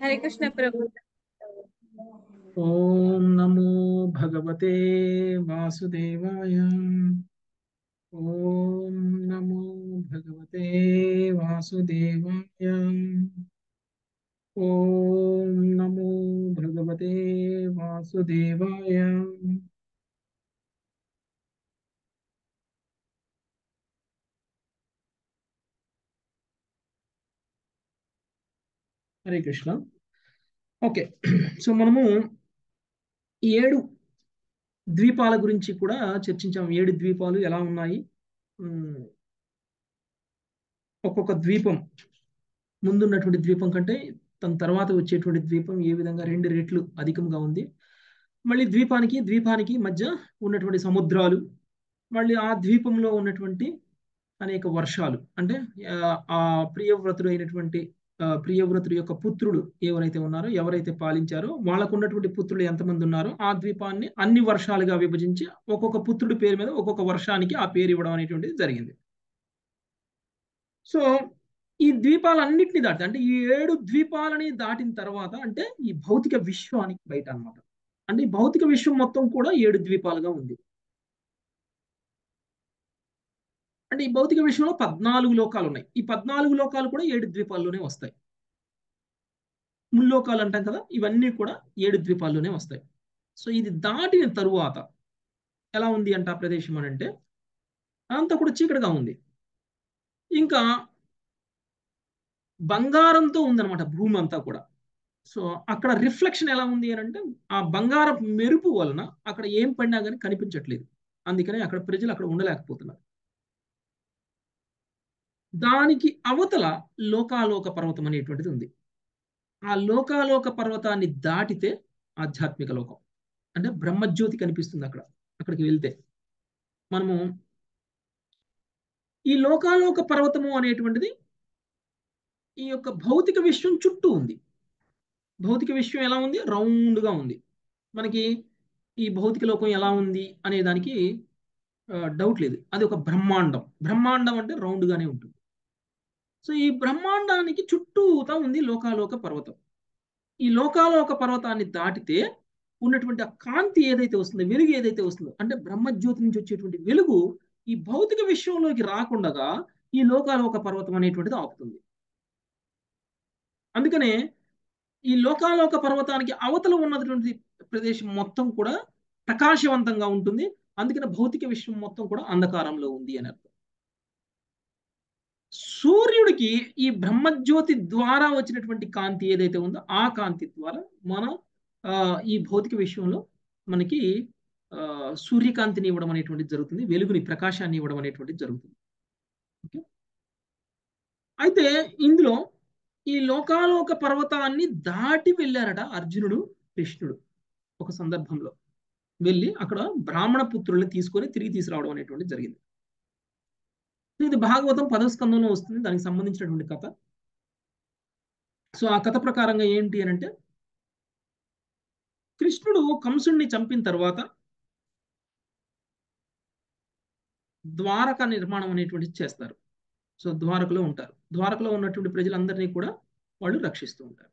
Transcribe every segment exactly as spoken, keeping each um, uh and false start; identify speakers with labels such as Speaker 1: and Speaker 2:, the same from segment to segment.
Speaker 1: हरे कृष्ण प्रभु।
Speaker 2: ओम नमो भगवते वासुदेवाय। ओम नमो भगवते वासुदेवाय। ओम नमो भगवते वासुदेवाय। హరే కృష్ణ. ఓకే, సో మనము ఈ ఏడు ద్వీపాల గురించి కూడా చర్చించాం. ఏడు ద్వీపాలు ఎలా ఉన్నాయి, ఉమ్, ఒక్కొక్క ద్వీపం ముందున్నటువంటి ద్వీపం కంటే తన తర్వాత వచ్చేటువంటి ద్వీపం ఏ విధంగా రెండు రెట్లు అధికంగా ఉంది. మళ్ళీ ద్వీపానికి ద్వీపానికి మధ్య ఉన్నటువంటి సముద్రాలు, మళ్ళీ ఆ ద్వీపంలో ఉన్నటువంటి అనేక వర్షాలు, అంటే ఆ, ఆ ప్రియవ్రతుడు అయినటువంటి ఆ, ప్రియవ్రతుడి యొక్క పుత్రుడు ఎవరైతే ఉన్నారో, ఎవరైతే పాలించారో వాళ్ళకు ఉన్నటువంటి పుత్రులు ఎంతమంది ఉన్నారో ఆ ద్వీపాన్ని అన్ని వర్షాలుగా విభజించి ఒక్కొక్క పుత్రుడి పేరు మీద ఒక్కొక్క వర్షానికి ఆ పేరు ఇవ్వడం అనేటువంటిది జరిగింది. సో ఈ ద్వీపాలన్నింటినీ దాటి, అంటే ఈ ఏడు ద్వీపాలని దాటిన తర్వాత, అంటే ఈ భౌతిక విశ్వానికి బయట అన్నమాట. అంటే ఈ భౌతిక విశ్వం మొత్తం కూడా ఏడు ద్వీపాలుగా ఉంది. అంటే ఈ భౌతిక విశ్వంలో పద్నాలుగు లోకాలు ఉన్నాయి. ఈ పద్నాలుగు లోకాలు కూడా ఏడు ద్వీపాల్లోనే వస్తాయి. ముల్లోకాలు అంటాం కదా, ఇవన్నీ కూడా ఏడు ద్వీపాల్లోనే వస్తాయి. సో ఇది దాటిన తరువాత ఎలా ఉంది అంటే ఆ ప్రదేశం అని అంటే అంతా కూడా చీకటిగా ఉంది. ఇంకా బంగారంతో ఉందన్నమాట భూమి అంతా కూడా. సో అక్కడ రిఫ్లెక్షన్ ఎలా ఉంది అని అంటే ఆ బంగారపు మెరుపు వలన అక్కడ ఏం పడినా కానీ కనిపించట్లేదు. అందుకనే అక్కడ ప్రజలు అక్కడ ఉండలేకపోతున్నారు. దానికి అవతల లోకాలోక పర్వతం అనేటువంటిది ఉంది. ఆ లోకాలోక పర్వతాన్ని దాటితే ఆధ్యాత్మిక లోకం, అంటే బ్రహ్మజ్యోతి కనిపిస్తుంది అక్కడ. అక్కడికి వెళ్తే మనము ఈ లోకాలోక పర్వతము అనేటువంటిది ఈ యొక్క భౌతిక విశ్వం చుట్టూ ఉంది. భౌతిక విశ్వం ఎలా ఉంది? రౌండ్గా ఉంది. మనకి ఈ భౌతిక లోకం ఎలా ఉంది అనే దానికి డౌట్ లేదు. అది ఒక బ్రహ్మాండం. బ్రహ్మాండం అంటే రౌండ్గానే ఉంటుంది. సో ఈ బ్రహ్మాండానికి చుట్టూతా ఉంది లోకాలోక పర్వతం. ఈ లోకాలోక పర్వతాన్ని దాటితే ఉన్నటువంటి ఆ కాంతి ఏదైతే వస్తుందో, వెలుగు ఏదైతే వస్తుందో, అంటే బ్రహ్మజ్యోతి నుంచి వచ్చేటువంటి వెలుగు ఈ భౌతిక విశ్వంలోకి రాకుండా ఈ లోకాలోక పర్వతం అనేటువంటిది ఆపుతుంది. అందుకనే ఈ లోకాలోక పర్వతానికి అవతల ఉన్నటువంటి ప్రదేశం మొత్తం కూడా ప్రకాశవంతంగా ఉంటుంది. అందుకనే భౌతిక విశ్వం మొత్తం కూడా అంధకారంలో ఉంది అని అర్థం. సూర్యుడికి ఈ బ్రహ్మజ్యోతి ద్వారా వచ్చినటువంటి కాంతి ఏదైతే ఉందో ఆ కాంతి ద్వారా మన ఈ భౌతిక విశ్వంలో మనకి సూర్యకాంతిని ఇవ్వడం అనేటువంటిది జరుగుతుంది. వెలుగుని, ప్రకాశాన్ని ఇవ్వడం అనేటువంటిది జరుగుతుంది. ఓకే, అయితే ఇందులో ఈ లోకాలోక పర్వతాన్ని దాటి వెళ్ళారట అర్జునుడు, కృష్ణుడు. ఒక సందర్భంలో వెళ్ళి అక్కడ బ్రాహ్మణ పుత్రుల్ని తీసుకొని తిరిగి తీసుకురావడం అనేటువంటిది జరిగింది. ఇది భాగవతం పదవ స్కందంలో వస్తుంది, దానికి సంబంధించినటువంటి కథ. సో ఆ కథ ప్రకారంగా ఏంటి అని అంటే, కృష్ణుడు కంసుడిని చంపిన తర్వాత ద్వారక నిర్మాణం అనేటువంటిది చేస్తారు. సో ద్వారకలో ఉంటారు. ద్వారకలో ఉన్నటువంటి ప్రజలందరినీ కూడా వాళ్ళు రక్షిస్తూ ఉంటారు.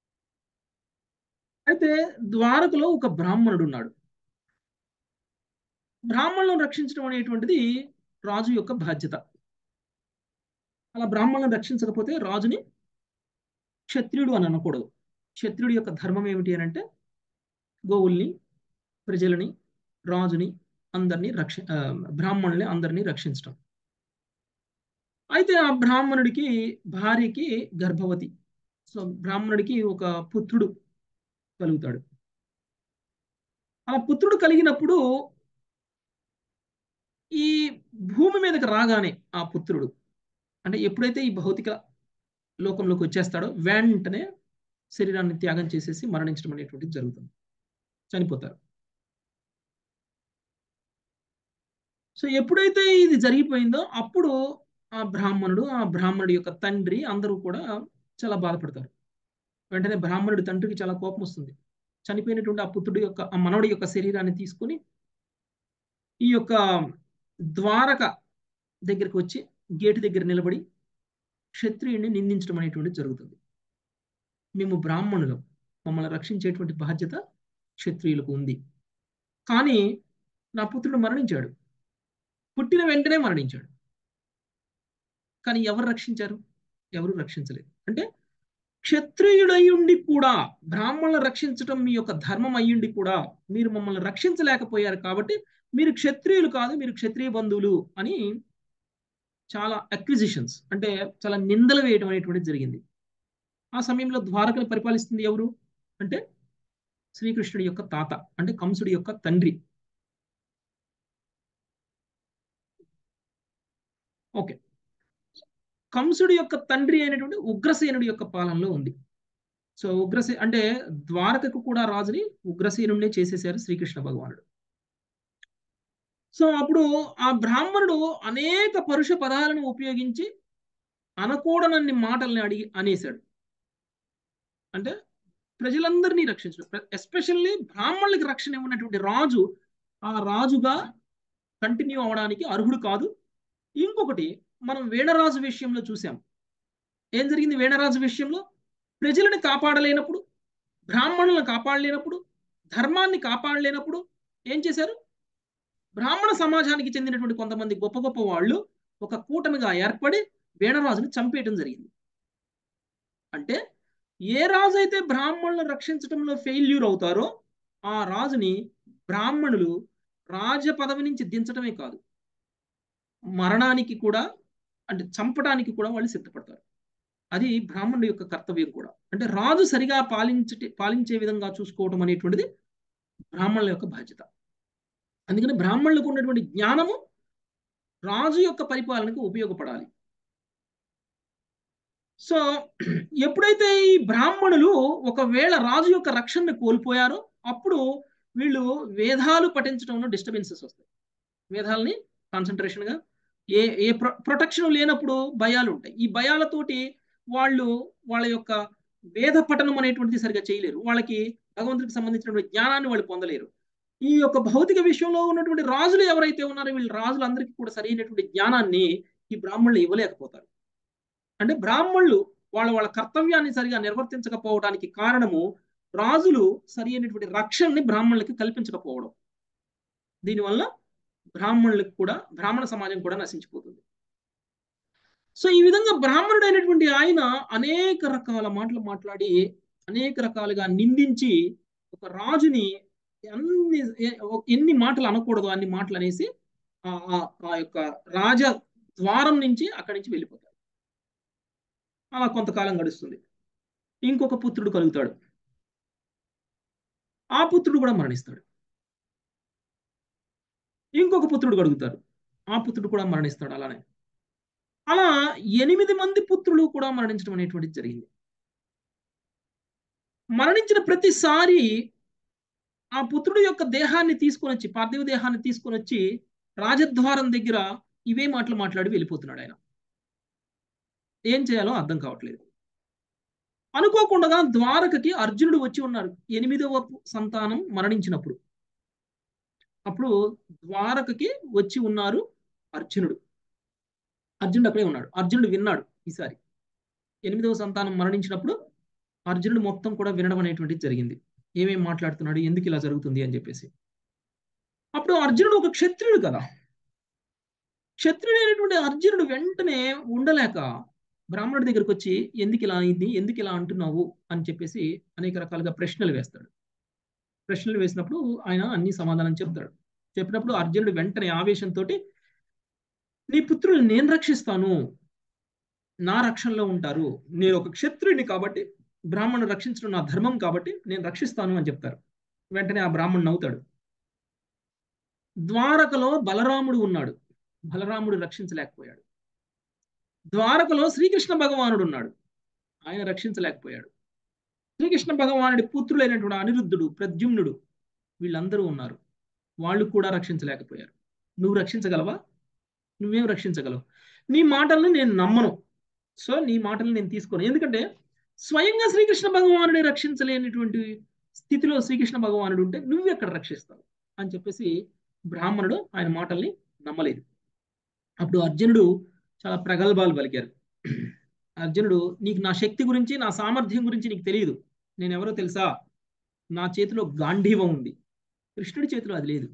Speaker 2: అయితే ద్వారకలో ఒక బ్రాహ్మణుడు ఉన్నాడు. బ్రాహ్మణులను రక్షించడం అనేటువంటిది రాజు యొక్క బాధ్యత. అలా బ్రాహ్మణులను రక్షించకపోతే రాజుని క్షత్రియుడు అని అనకూడదు. క్షత్రియుడి యొక్క ధర్మం ఏమిటి అని అంటే గోవుల్ని, ప్రజలని, రాజుని అందరినీ రక్ష బ్రాహ్మణుల్ని అందరినీ రక్షించడం. అయితే ఆ బ్రాహ్మణుడికి భార్యకి గర్భవతి. సో బ్రాహ్మణుడికి ఒక పుత్రుడు కలుగుతాడు. ఆ పుత్రుడు కలిగినప్పుడు ఈ భూమి మీదకి రాగానే ఆ పుత్రుడు, అంటే ఎప్పుడైతే ఈ భౌతిక లోకంలోకి వచ్చేస్తాడో వెంటనే శరీరాన్ని త్యాగం చేసేసి మరణించడం అనేటువంటిది జరుగుతుంది. చనిపోతారు. సో ఎప్పుడైతే ఇది జరిగిపోయిందో అప్పుడు ఆ బ్రాహ్మణుడు, ఆ బ్రాహ్మణుడి యొక్క తండ్రి అందరూ కూడా చాలా బాధపడతారు. వెంటనే బ్రాహ్మణుడి తండ్రికి చాలా కోపం వస్తుంది. చనిపోయినటువంటి ఆ పుత్రుడి యొక్క, ఆ మనవడి యొక్క శరీరాన్ని తీసుకుని ఈ యొక్క ద్వారక దగ్గరికి వచ్చి గేటు దగ్గర నిలబడి క్షత్రియుడిని నిందించడం అనేటువంటిది జరుగుతుంది. మేము బ్రాహ్మణులం, మమ్మల్ని రక్షించేటువంటి బాధ్యత క్షత్రియులకు ఉంది. కానీ నా పుత్రుడు మరణించాడు, పుట్టిన వెంటనే మరణించాడు. కానీ ఎవరు రక్షించారు? ఎవరు రక్షించలేదు. అంటే క్షత్రియుడయ్యుండి కూడా, బ్రాహ్మణులను రక్షించడం మీ యొక్క ధర్మం అయ్యుండి కూడా మీరు మమ్మల్ని రక్షించలేకపోయారు కాబట్టి మీరు క్షత్రియులు కాదు, మీరు క్షత్రియ బంధువులు అని చాలా అక్విజిషన్స్, అంటే చాలా నిందలు వేయడం అనేటువంటిది జరిగింది. ఆ సమయంలో ద్వారకను పరిపాలిస్తుంది ఎవరు అంటే శ్రీకృష్ణుడి యొక్క తాత, అంటే కంసుడి యొక్క తండ్రి. ఓకే, కంసుడి యొక్క తండ్రి అయినటువంటి ఉగ్రసేనుడి యొక్క పాలనలో ఉంది. సో ఉగ్రసే అంటే ద్వారకకు కూడా రాజుని ఉగ్రసేనుడినే చేసేశారు శ్రీకృష్ణ భగవానుడు. సో అప్పుడు ఆ బ్రాహ్మణుడు అనేక పరుష పదాలను ఉపయోగించి అనకూడనన్ని మాటల్ని అడిగి అనేశాడు. అంటే ప్రజలందరినీ రక్షించడం, ఎస్పెషల్లీ బ్రాహ్మణులకి రక్షణ ఇవ్వనటువంటి రాజు ఆ రాజుగా కంటిన్యూ అవడానికి అర్హుడు కాదు. ఇంకొకటి, మనం వేణరాజు విషయంలో చూసాం. ఏం జరిగింది వేణరాజు విషయంలో? ప్రజలను కాపాడలేనప్పుడు, బ్రాహ్మణులను కాపాడలేనప్పుడు, ధర్మాన్ని కాపాడలేనప్పుడు ఏం చేశారు? బ్రాహ్మణ సమాజానికి చెందినటువంటి కొంతమంది గొప్ప గొప్ప వాళ్ళు ఒక కూటమిగా ఏర్పడి వేణరాజుని చంపేయటం జరిగింది. అంటే ఏ రాజు అయితే బ్రాహ్మణులను రక్షించడంలో ఫెయిల్యూర్ అవుతారో ఆ రాజుని బ్రాహ్మణులు రాజ పదవి నుంచి దించడమే కాదు, మరణానికి కూడా, అంటే చంపడానికి కూడా వాళ్ళు సిద్ధపడతారు. అది బ్రాహ్మణుడి యొక్క కర్తవ్యం కూడా. అంటే రాజు సరిగా పాలించే పాలించే విధంగా చూసుకోవడం అనేటువంటిది బ్రాహ్మణుల యొక్క బాధ్యత. అందుకని బ్రాహ్మణులకు ఉన్నటువంటి జ్ఞానము రాజు యొక్క పరిపాలనకు ఉపయోగపడాలి. సో ఎప్పుడైతే ఈ బ్రాహ్మణులు ఒకవేళ రాజు యొక్క రక్షణను కోల్పోయారో అప్పుడు వీళ్ళు వేదాలు పఠించడంలో డిస్టర్బెన్సెస్ వస్తాయి. వేదాలని కాన్సన్ట్రేషన్గా, ఏ ఏ ప్రొ ప్రొటెక్షన్ లేనప్పుడు భయాలు ఉంటాయి. ఈ భయాలతోటి వాళ్ళు వాళ్ళ యొక్క వేద పఠనం అనేటువంటిది సరిగా చేయలేరు. వాళ్ళకి భగవంతుడికి సంబంధించినటువంటి జ్ఞానాన్ని వాళ్ళు పొందలేరు. ఈ యొక్క భౌతిక విషయంలో ఉన్నటువంటి రాజులు ఎవరైతే ఉన్నారో వీళ్ళు రాజులందరికీ కూడా సరైనటువంటి జ్ఞానాన్ని ఈ బ్రాహ్మణులు ఇవ్వలేకపోతారు. అంటే బ్రాహ్మణులు వాళ్ళ వాళ్ళ కర్తవ్యాన్ని సరిగా నిర్వర్తించకపోవడానికి కారణము రాజులు సరి అయినటువంటి రక్షణని బ్రాహ్మణులకి కల్పించకపోవడం. దీనివల్ల బ్రాహ్మణులకు కూడా, బ్రాహ్మణ సమాజం కూడా నశించిపోతుంది. సో ఈ విధంగా బ్రాహ్మణుడు అయినటువంటి ఆయన అనేక రకాల మాటలు మాట్లాడి అనేక రకాలుగా నిందించి ఒక రాజుని అన్ని ఎన్ని మాటలు అనకూడదు అన్ని మాటలు అనేసి ఆ యొక్క రాజ ద్వారం నుంచి అక్కడి నుంచి వెళ్ళిపోతాడు. అలా కొంతకాలం గడుస్తుంది. ఇంకొక పుత్రుడు కలుగుతాడు. ఆ పుత్రుడు కూడా మరణిస్తాడు. ఇంకొక పుత్రుడు కలుగుతారు. ఆ పుత్రుడు కూడా మరణిస్తాడు. అలానే అలా ఎనిమిది మంది పుత్రులు కూడా మరణించడం అనేటువంటిది జరిగింది. మరణించిన ప్రతిసారి ఆ పుత్రుడు యొక్క దేహాన్ని తీసుకొని వచ్చి, పార్థివ దేహాన్ని తీసుకొని వచ్చి రాజద్వారం దగ్గర ఇవే మాటలు మాట్లాడి వెళ్ళిపోతున్నాడు ఆయన. ఏం చేయాలో అర్థం కావట్లేదు. అనుకోకుండా ద్వారకకి అర్జునుడు వచ్చి ఉన్నారు ఎనిమిదవ సంతానం మరణించినప్పుడు. అప్పుడు ద్వారకకి వచ్చి ఉన్నారు అర్జునుడు. అర్జునుడు అక్కడే ఉన్నాడు. అర్జునుడు విన్నాడు. ఈసారి ఎనిమిదవ సంతానం మరణించినప్పుడు అర్జునుడు మొత్తం కూడా వినడం అనేటువంటిది జరిగింది. ఏమేం మాట్లాడుతున్నాడు, ఎందుకు ఇలా జరుగుతుంది అని చెప్పేసి. అప్పుడు అర్జునుడు ఒక క్షత్రియుడు కదా. క్షత్రియుడు అయినటువంటి అర్జునుడు వెంటనే ఉండలేక బ్రాహ్మణుడి దగ్గరికి వచ్చి ఎందుకు ఇలా అయింది, ఎందుకు ఇలా అంటున్నావు అని చెప్పేసి అనేక రకాలుగా ప్రశ్నలు వేస్తాడు. ప్రశ్నలు వేసినప్పుడు ఆయన అన్ని సమాధానం చెప్తాడు. చెప్పినప్పుడు అర్జునుడు వెంటనే ఆవేశంతో నీ పుత్రులు నేను రక్షిస్తాను, నా రక్షణలో ఉంటారు, నేను ఒక క్షత్రుడిని కాబట్టి బ్రాహ్మణుడు రక్షించడం నా ధర్మం కాబట్టి నేను రక్షిస్తాను అని చెప్తారు. వెంటనే ఆ బ్రాహ్మణుడు నవ్వుతాడు. ద్వారకలో బలరాముడు ఉన్నాడు, బలరాముడు రక్షించలేకపోయాడు. ద్వారకలో శ్రీకృష్ణ భగవానుడు ఉన్నాడు, ఆయన రక్షించలేకపోయాడు. శ్రీకృష్ణ భగవానుడి పుత్రులైనటువంటి అనిరుద్ధుడు, ప్రద్యుమ్నుడు వీళ్ళందరూ ఉన్నారు, వాళ్ళు కూడా రక్షించలేకపోయారు. నువ్వు రక్షించగలవా? నువ్వేం రక్షించగలవు? నీ మాటలను నేను నమ్మను. సో నీ మాటలు నేను తీసుకోను. ఎందుకంటే స్వయంగా శ్రీకృష్ణ భగవానుడి రక్షించలేనటువంటి స్థితిలో శ్రీకృష్ణ భగవానుడు ఉంటే నువ్వు ఎక్కడ రక్షిస్తావు అని చెప్పేసి బ్రాహ్మణుడు ఆయన మాటల్ని నమ్మలేదు. అప్పుడు అర్జునుడు చాలా ప్రగల్భాలు పలికారు. అర్జునుడు, నీకు నా శక్తి గురించి నా సామర్థ్యం గురించి నీకు తెలియదు. నేను ఎవరో తెలుసా? నా చేతిలో గాంధీవం ఉంది, కృష్ణుడి చేతిలో అది లేదు.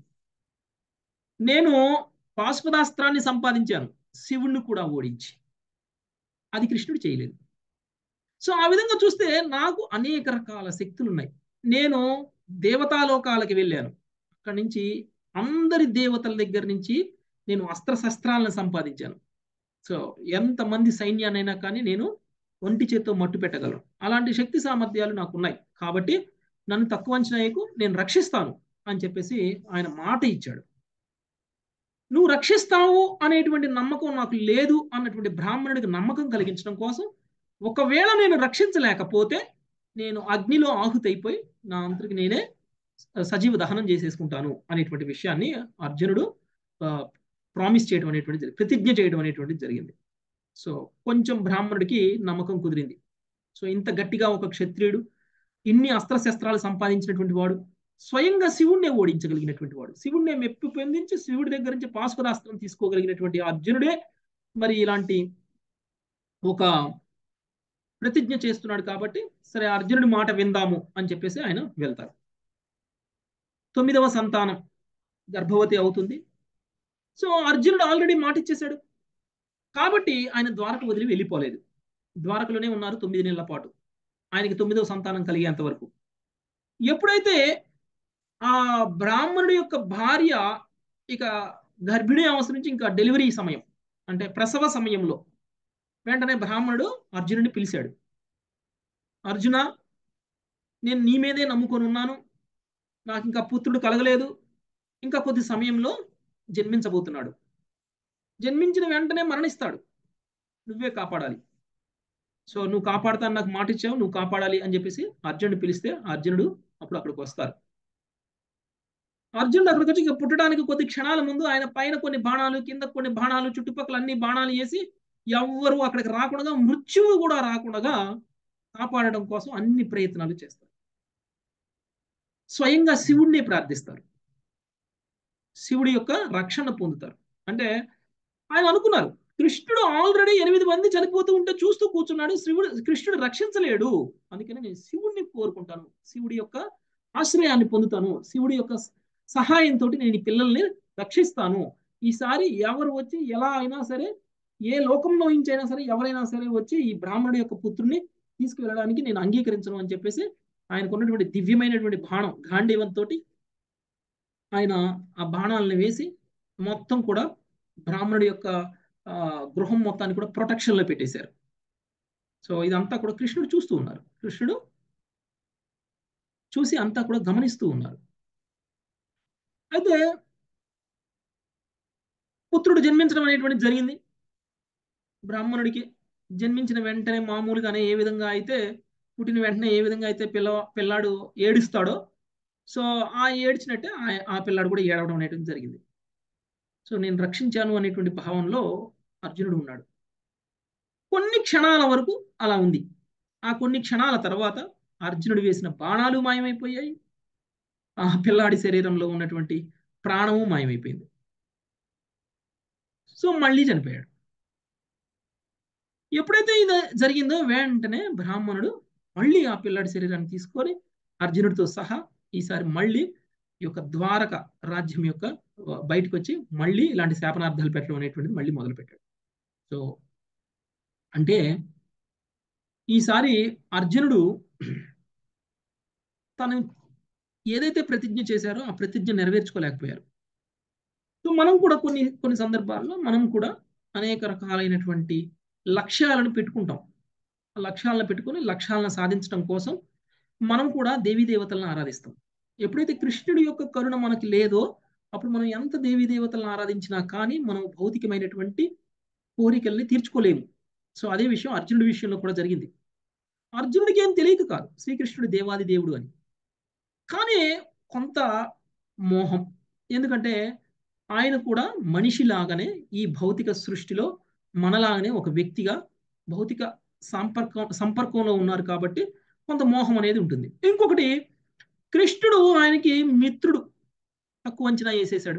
Speaker 2: నేను పాశుపతాస్త్రాన్ని సంపాదించాను, శివుణ్ణి కూడా ఓడించి. అది కృష్ణుడు చేయలేదు. సో ఆ విధంగా చూస్తే నాకు అనేక రకాల శక్తులు ఉన్నాయి. నేను దేవతాలోకాలకి వెళ్ళాను. అక్కడి నుంచి అందరి దేవతల దగ్గర నుంచి నేను అస్త్ర శస్త్రాలను సంపాదించాను. సో ఎంతమంది సైన్యాన్నైనా కానీ నేను ఒంటి చేత్తో మట్టు పెట్టగలను. అలాంటి శక్తి సామర్థ్యాలు నాకు ఉన్నాయి. కాబట్టి నన్ను తక్కువ అంచనాయకు, నేను రక్షిస్తాను అని చెప్పేసి ఆయన మాట ఇచ్చాడు. నువ్వు రక్షిస్తావు అనేటువంటి నమ్మకం నాకు లేదు అన్నటువంటి బ్రాహ్మణుడికి నమ్మకం కలిగించడం కోసం, ఒకవేళ నేను రక్షించలేకపోతే నేను అగ్నిలో ఆహుతైపోయి నా అంతటికి నేనే సజీవ దహనం చేసేసుకుంటాను అనేటువంటి విషయాన్ని అర్జునుడు ప్రామిస్ చేయడం అనేటువంటి, ప్రతిజ్ఞ చేయడం అనేటువంటిది జరిగింది. సో కొంచెం బ్రాహ్మణుడికి నమ్మకం కుదిరింది. సో ఇంత గట్టిగా ఒక క్షత్రియుడు, ఇన్ని అస్త్రశస్త్రాలు సంపాదించినటువంటి వాడు, స్వయంగా శివుణ్ణే ఓడించగలిగినటువంటి వాడు, శివుణ్ణే మెప్పు పొందించి శివుడి దగ్గర నుంచి పాశుపతాస్త్రం తీసుకోగలిగినటువంటి అర్జునుడే మరి ఇలాంటి ఒక ప్రతిజ్ఞ చేస్తున్నాడు. కాబట్టి సరే అర్జునుడి మాట విందాము అని చెప్పేసి ఆయన వెళ్తారు. తొమ్మిదవ సంతానం గర్భవతి అవుతుంది. సో అర్జునుడు ఆల్రెడీ మాట ఇచ్చేశాడు కాబట్టి ఆయన ద్వారక వదిలి వెళ్ళిపోలేదు. ద్వారకలోనే ఉన్నారు తొమ్మిది నెలల పాటు, ఆయనకి తొమ్మిదవ సంతానం కలిగేంత వరకు. ఎప్పుడైతే ఆ బ్రాహ్మణుడి యొక్క భార్య ఇక గర్భిణీ అవసరం నుంచి ఇంకా డెలివరీ సమయం అంటే ప్రసవ సమయంలో వెంటనే బ్రాహ్మణుడు అర్జునుడిని పిలిచాడు. అర్జున, నేను నీ మీదే నమ్ముకొని ఉన్నాను, నాకు ఇంకా పుత్రుడు కలగలేదు, ఇంకా కొద్ది సమయంలో జన్మించబోతున్నాడు, జన్మించిన వెంటనే మరణిస్తాడు, నువ్వే కాపాడాలి. సో నువ్వు కాపాడుతాను, నాకు మాట ఇచ్చావు, నువ్వు కాపాడాలి అని చెప్పేసి అర్జునుడు పిలిస్తే అర్జునుడు అప్పుడు అక్కడికి వస్తారు. అర్జునుడు అక్కడికి వచ్చి పుట్టడానికి కొద్ది క్షణాల ముందు ఆయన పైన కొన్ని బాణాలు, కింద కొన్ని బాణాలు, చుట్టుపక్కల అన్ని బాణాలు వేసి ఎవ్వరు అక్కడికి రాకుండా, మృత్యువు కూడా రాకుండా కాపాడడం కోసం అన్ని ప్రయత్నాలు చేస్తారు. స్వయంగా శివుడిని ప్రార్థిస్తారు, శివుడి యొక్క రక్షణ పొందుతారు. అంటే ఆయన అనుకున్నారు, కృష్ణుడు ఆల్రెడీ ఎనిమిది మంది చనిపోతూ ఉంటే చూస్తూ కూర్చున్నాడు, శివుడు కృష్ణుడు రక్షించలేడు, అందుకని నేను శివుడిని కోరుకుంటాను, శివుడి యొక్క ఆశ్రయాన్ని పొందుతాను, శివుడి యొక్క సహాయంతో నేను ఈ పిల్లల్ని రక్షిస్తాను. ఈసారి ఎవరు వచ్చి ఎలా అయినా సరే, ఏ లోకంలో నుంచైనా సరే ఎవరైనా సరే వచ్చి ఈ బ్రాహ్మణుడి యొక్క పుత్రుడిని తీసుకువెళ్ళడానికి నేను అంగీకరించను అని చెప్పేసి ఆయనకు ఉన్నటువంటి దివ్యమైనటువంటి బాణం గాంధీవంతో ఆయన ఆ బాణాలను వేసి మొత్తం కూడా బ్రాహ్మణుడి యొక్క గృహం మొత్తాన్ని కూడా ప్రొటెక్షన్ లో పెట్టేశారు. సో ఇదంతా కూడా కృష్ణుడు చూస్తూ ఉన్నారు, కృష్ణుడు చూసి అంతా కూడా గమనిస్తూ ఉన్నారు. అయితే పుత్రుడు జన్మించడం అనేటువంటిది జరిగింది. బ్రాహ్మణుడికి జన్మించిన వెంటనే మామూలుగానే ఏ విధంగా అయితే పుట్టిన వెంటనే ఏ విధంగా అయితే పిల్ల పిల్లాడు ఏడుస్తాడో, సో ఆ ఏడ్చినట్టే ఆ పిల్లాడు కూడా ఏడవడం అనేటువంటి జరిగింది. సో నేను రక్షించాను అనేటువంటి భావంలో అర్జునుడు ఉన్నాడు. కొన్ని క్షణాల వరకు అలా ఉంది. ఆ కొన్ని క్షణాల తర్వాత అర్జునుడు వేసిన బాణాలు మాయమైపోయాయి, ఆ పిల్లాడి శరీరంలో ఉన్నటువంటి ప్రాణము మాయమైపోయింది. సో మళ్ళీ చనిపోయాడు. ఎప్పుడైతే ఇది జరిగిందో వెంటనే బ్రాహ్మణుడు మళ్ళీ ఆ పిల్లాడి శరీరాన్ని తీసుకొని అర్జునుడితో సహా ఈసారి మళ్ళీ ఈ యొక్క ద్వారక రాజ్యం యొక్క బయటకు వచ్చి మళ్ళీ ఇలాంటి శాపనార్థాలు పెట్టడం అనేటువంటిది మళ్ళీ మొదలు పెట్టాడు. సో అంటే ఈసారి అర్జునుడు తను ఏదైతే ప్రతిజ్ఞ చేశారో ఆ ప్రతిజ్ఞ నెరవేర్చుకోలేకపోయారు. సో మనం కూడా కొన్ని కొన్ని సందర్భాల్లో మనం కూడా అనేక రకాలైనటువంటి లక్ష్యాలను పెట్టుకుంటాం. లక్ష్యాలను పెట్టుకుని లక్ష్యాలను సాధించడం కోసం మనం కూడా దేవీ దేవతలను ఆరాధిస్తాం. ఎప్పుడైతే కృష్ణుడి యొక్క కరుణ మనకి లేదో అప్పుడు మనం ఎంత దేవీ దేవతలను ఆరాధించినా కానీ మనం భౌతికమైనటువంటి కోరికల్ని తీర్చుకోలేము. సో అదే విషయం అర్జునుడి విషయంలో కూడా జరిగింది. అర్జునుడికి ఏం తెలియక కాదు శ్రీకృష్ణుడు దేవాది దేవుడు అని, కానీ కొంత మోహం. ఎందుకంటే ఆయన కూడా మనిషిలాగానే ఈ భౌతిక సృష్టిలో మనలాగానే ఒక వ్యక్తిగా భౌతిక సంపర్కం సంపర్కంలో ఉన్నారు కాబట్టి కొంత మోహం అనేది ఉంటుంది. ఇంకొకటి, కృష్ణుడు ఆయనకి మిత్రుడు, తక్కువ అంచనా వేసేశాడు.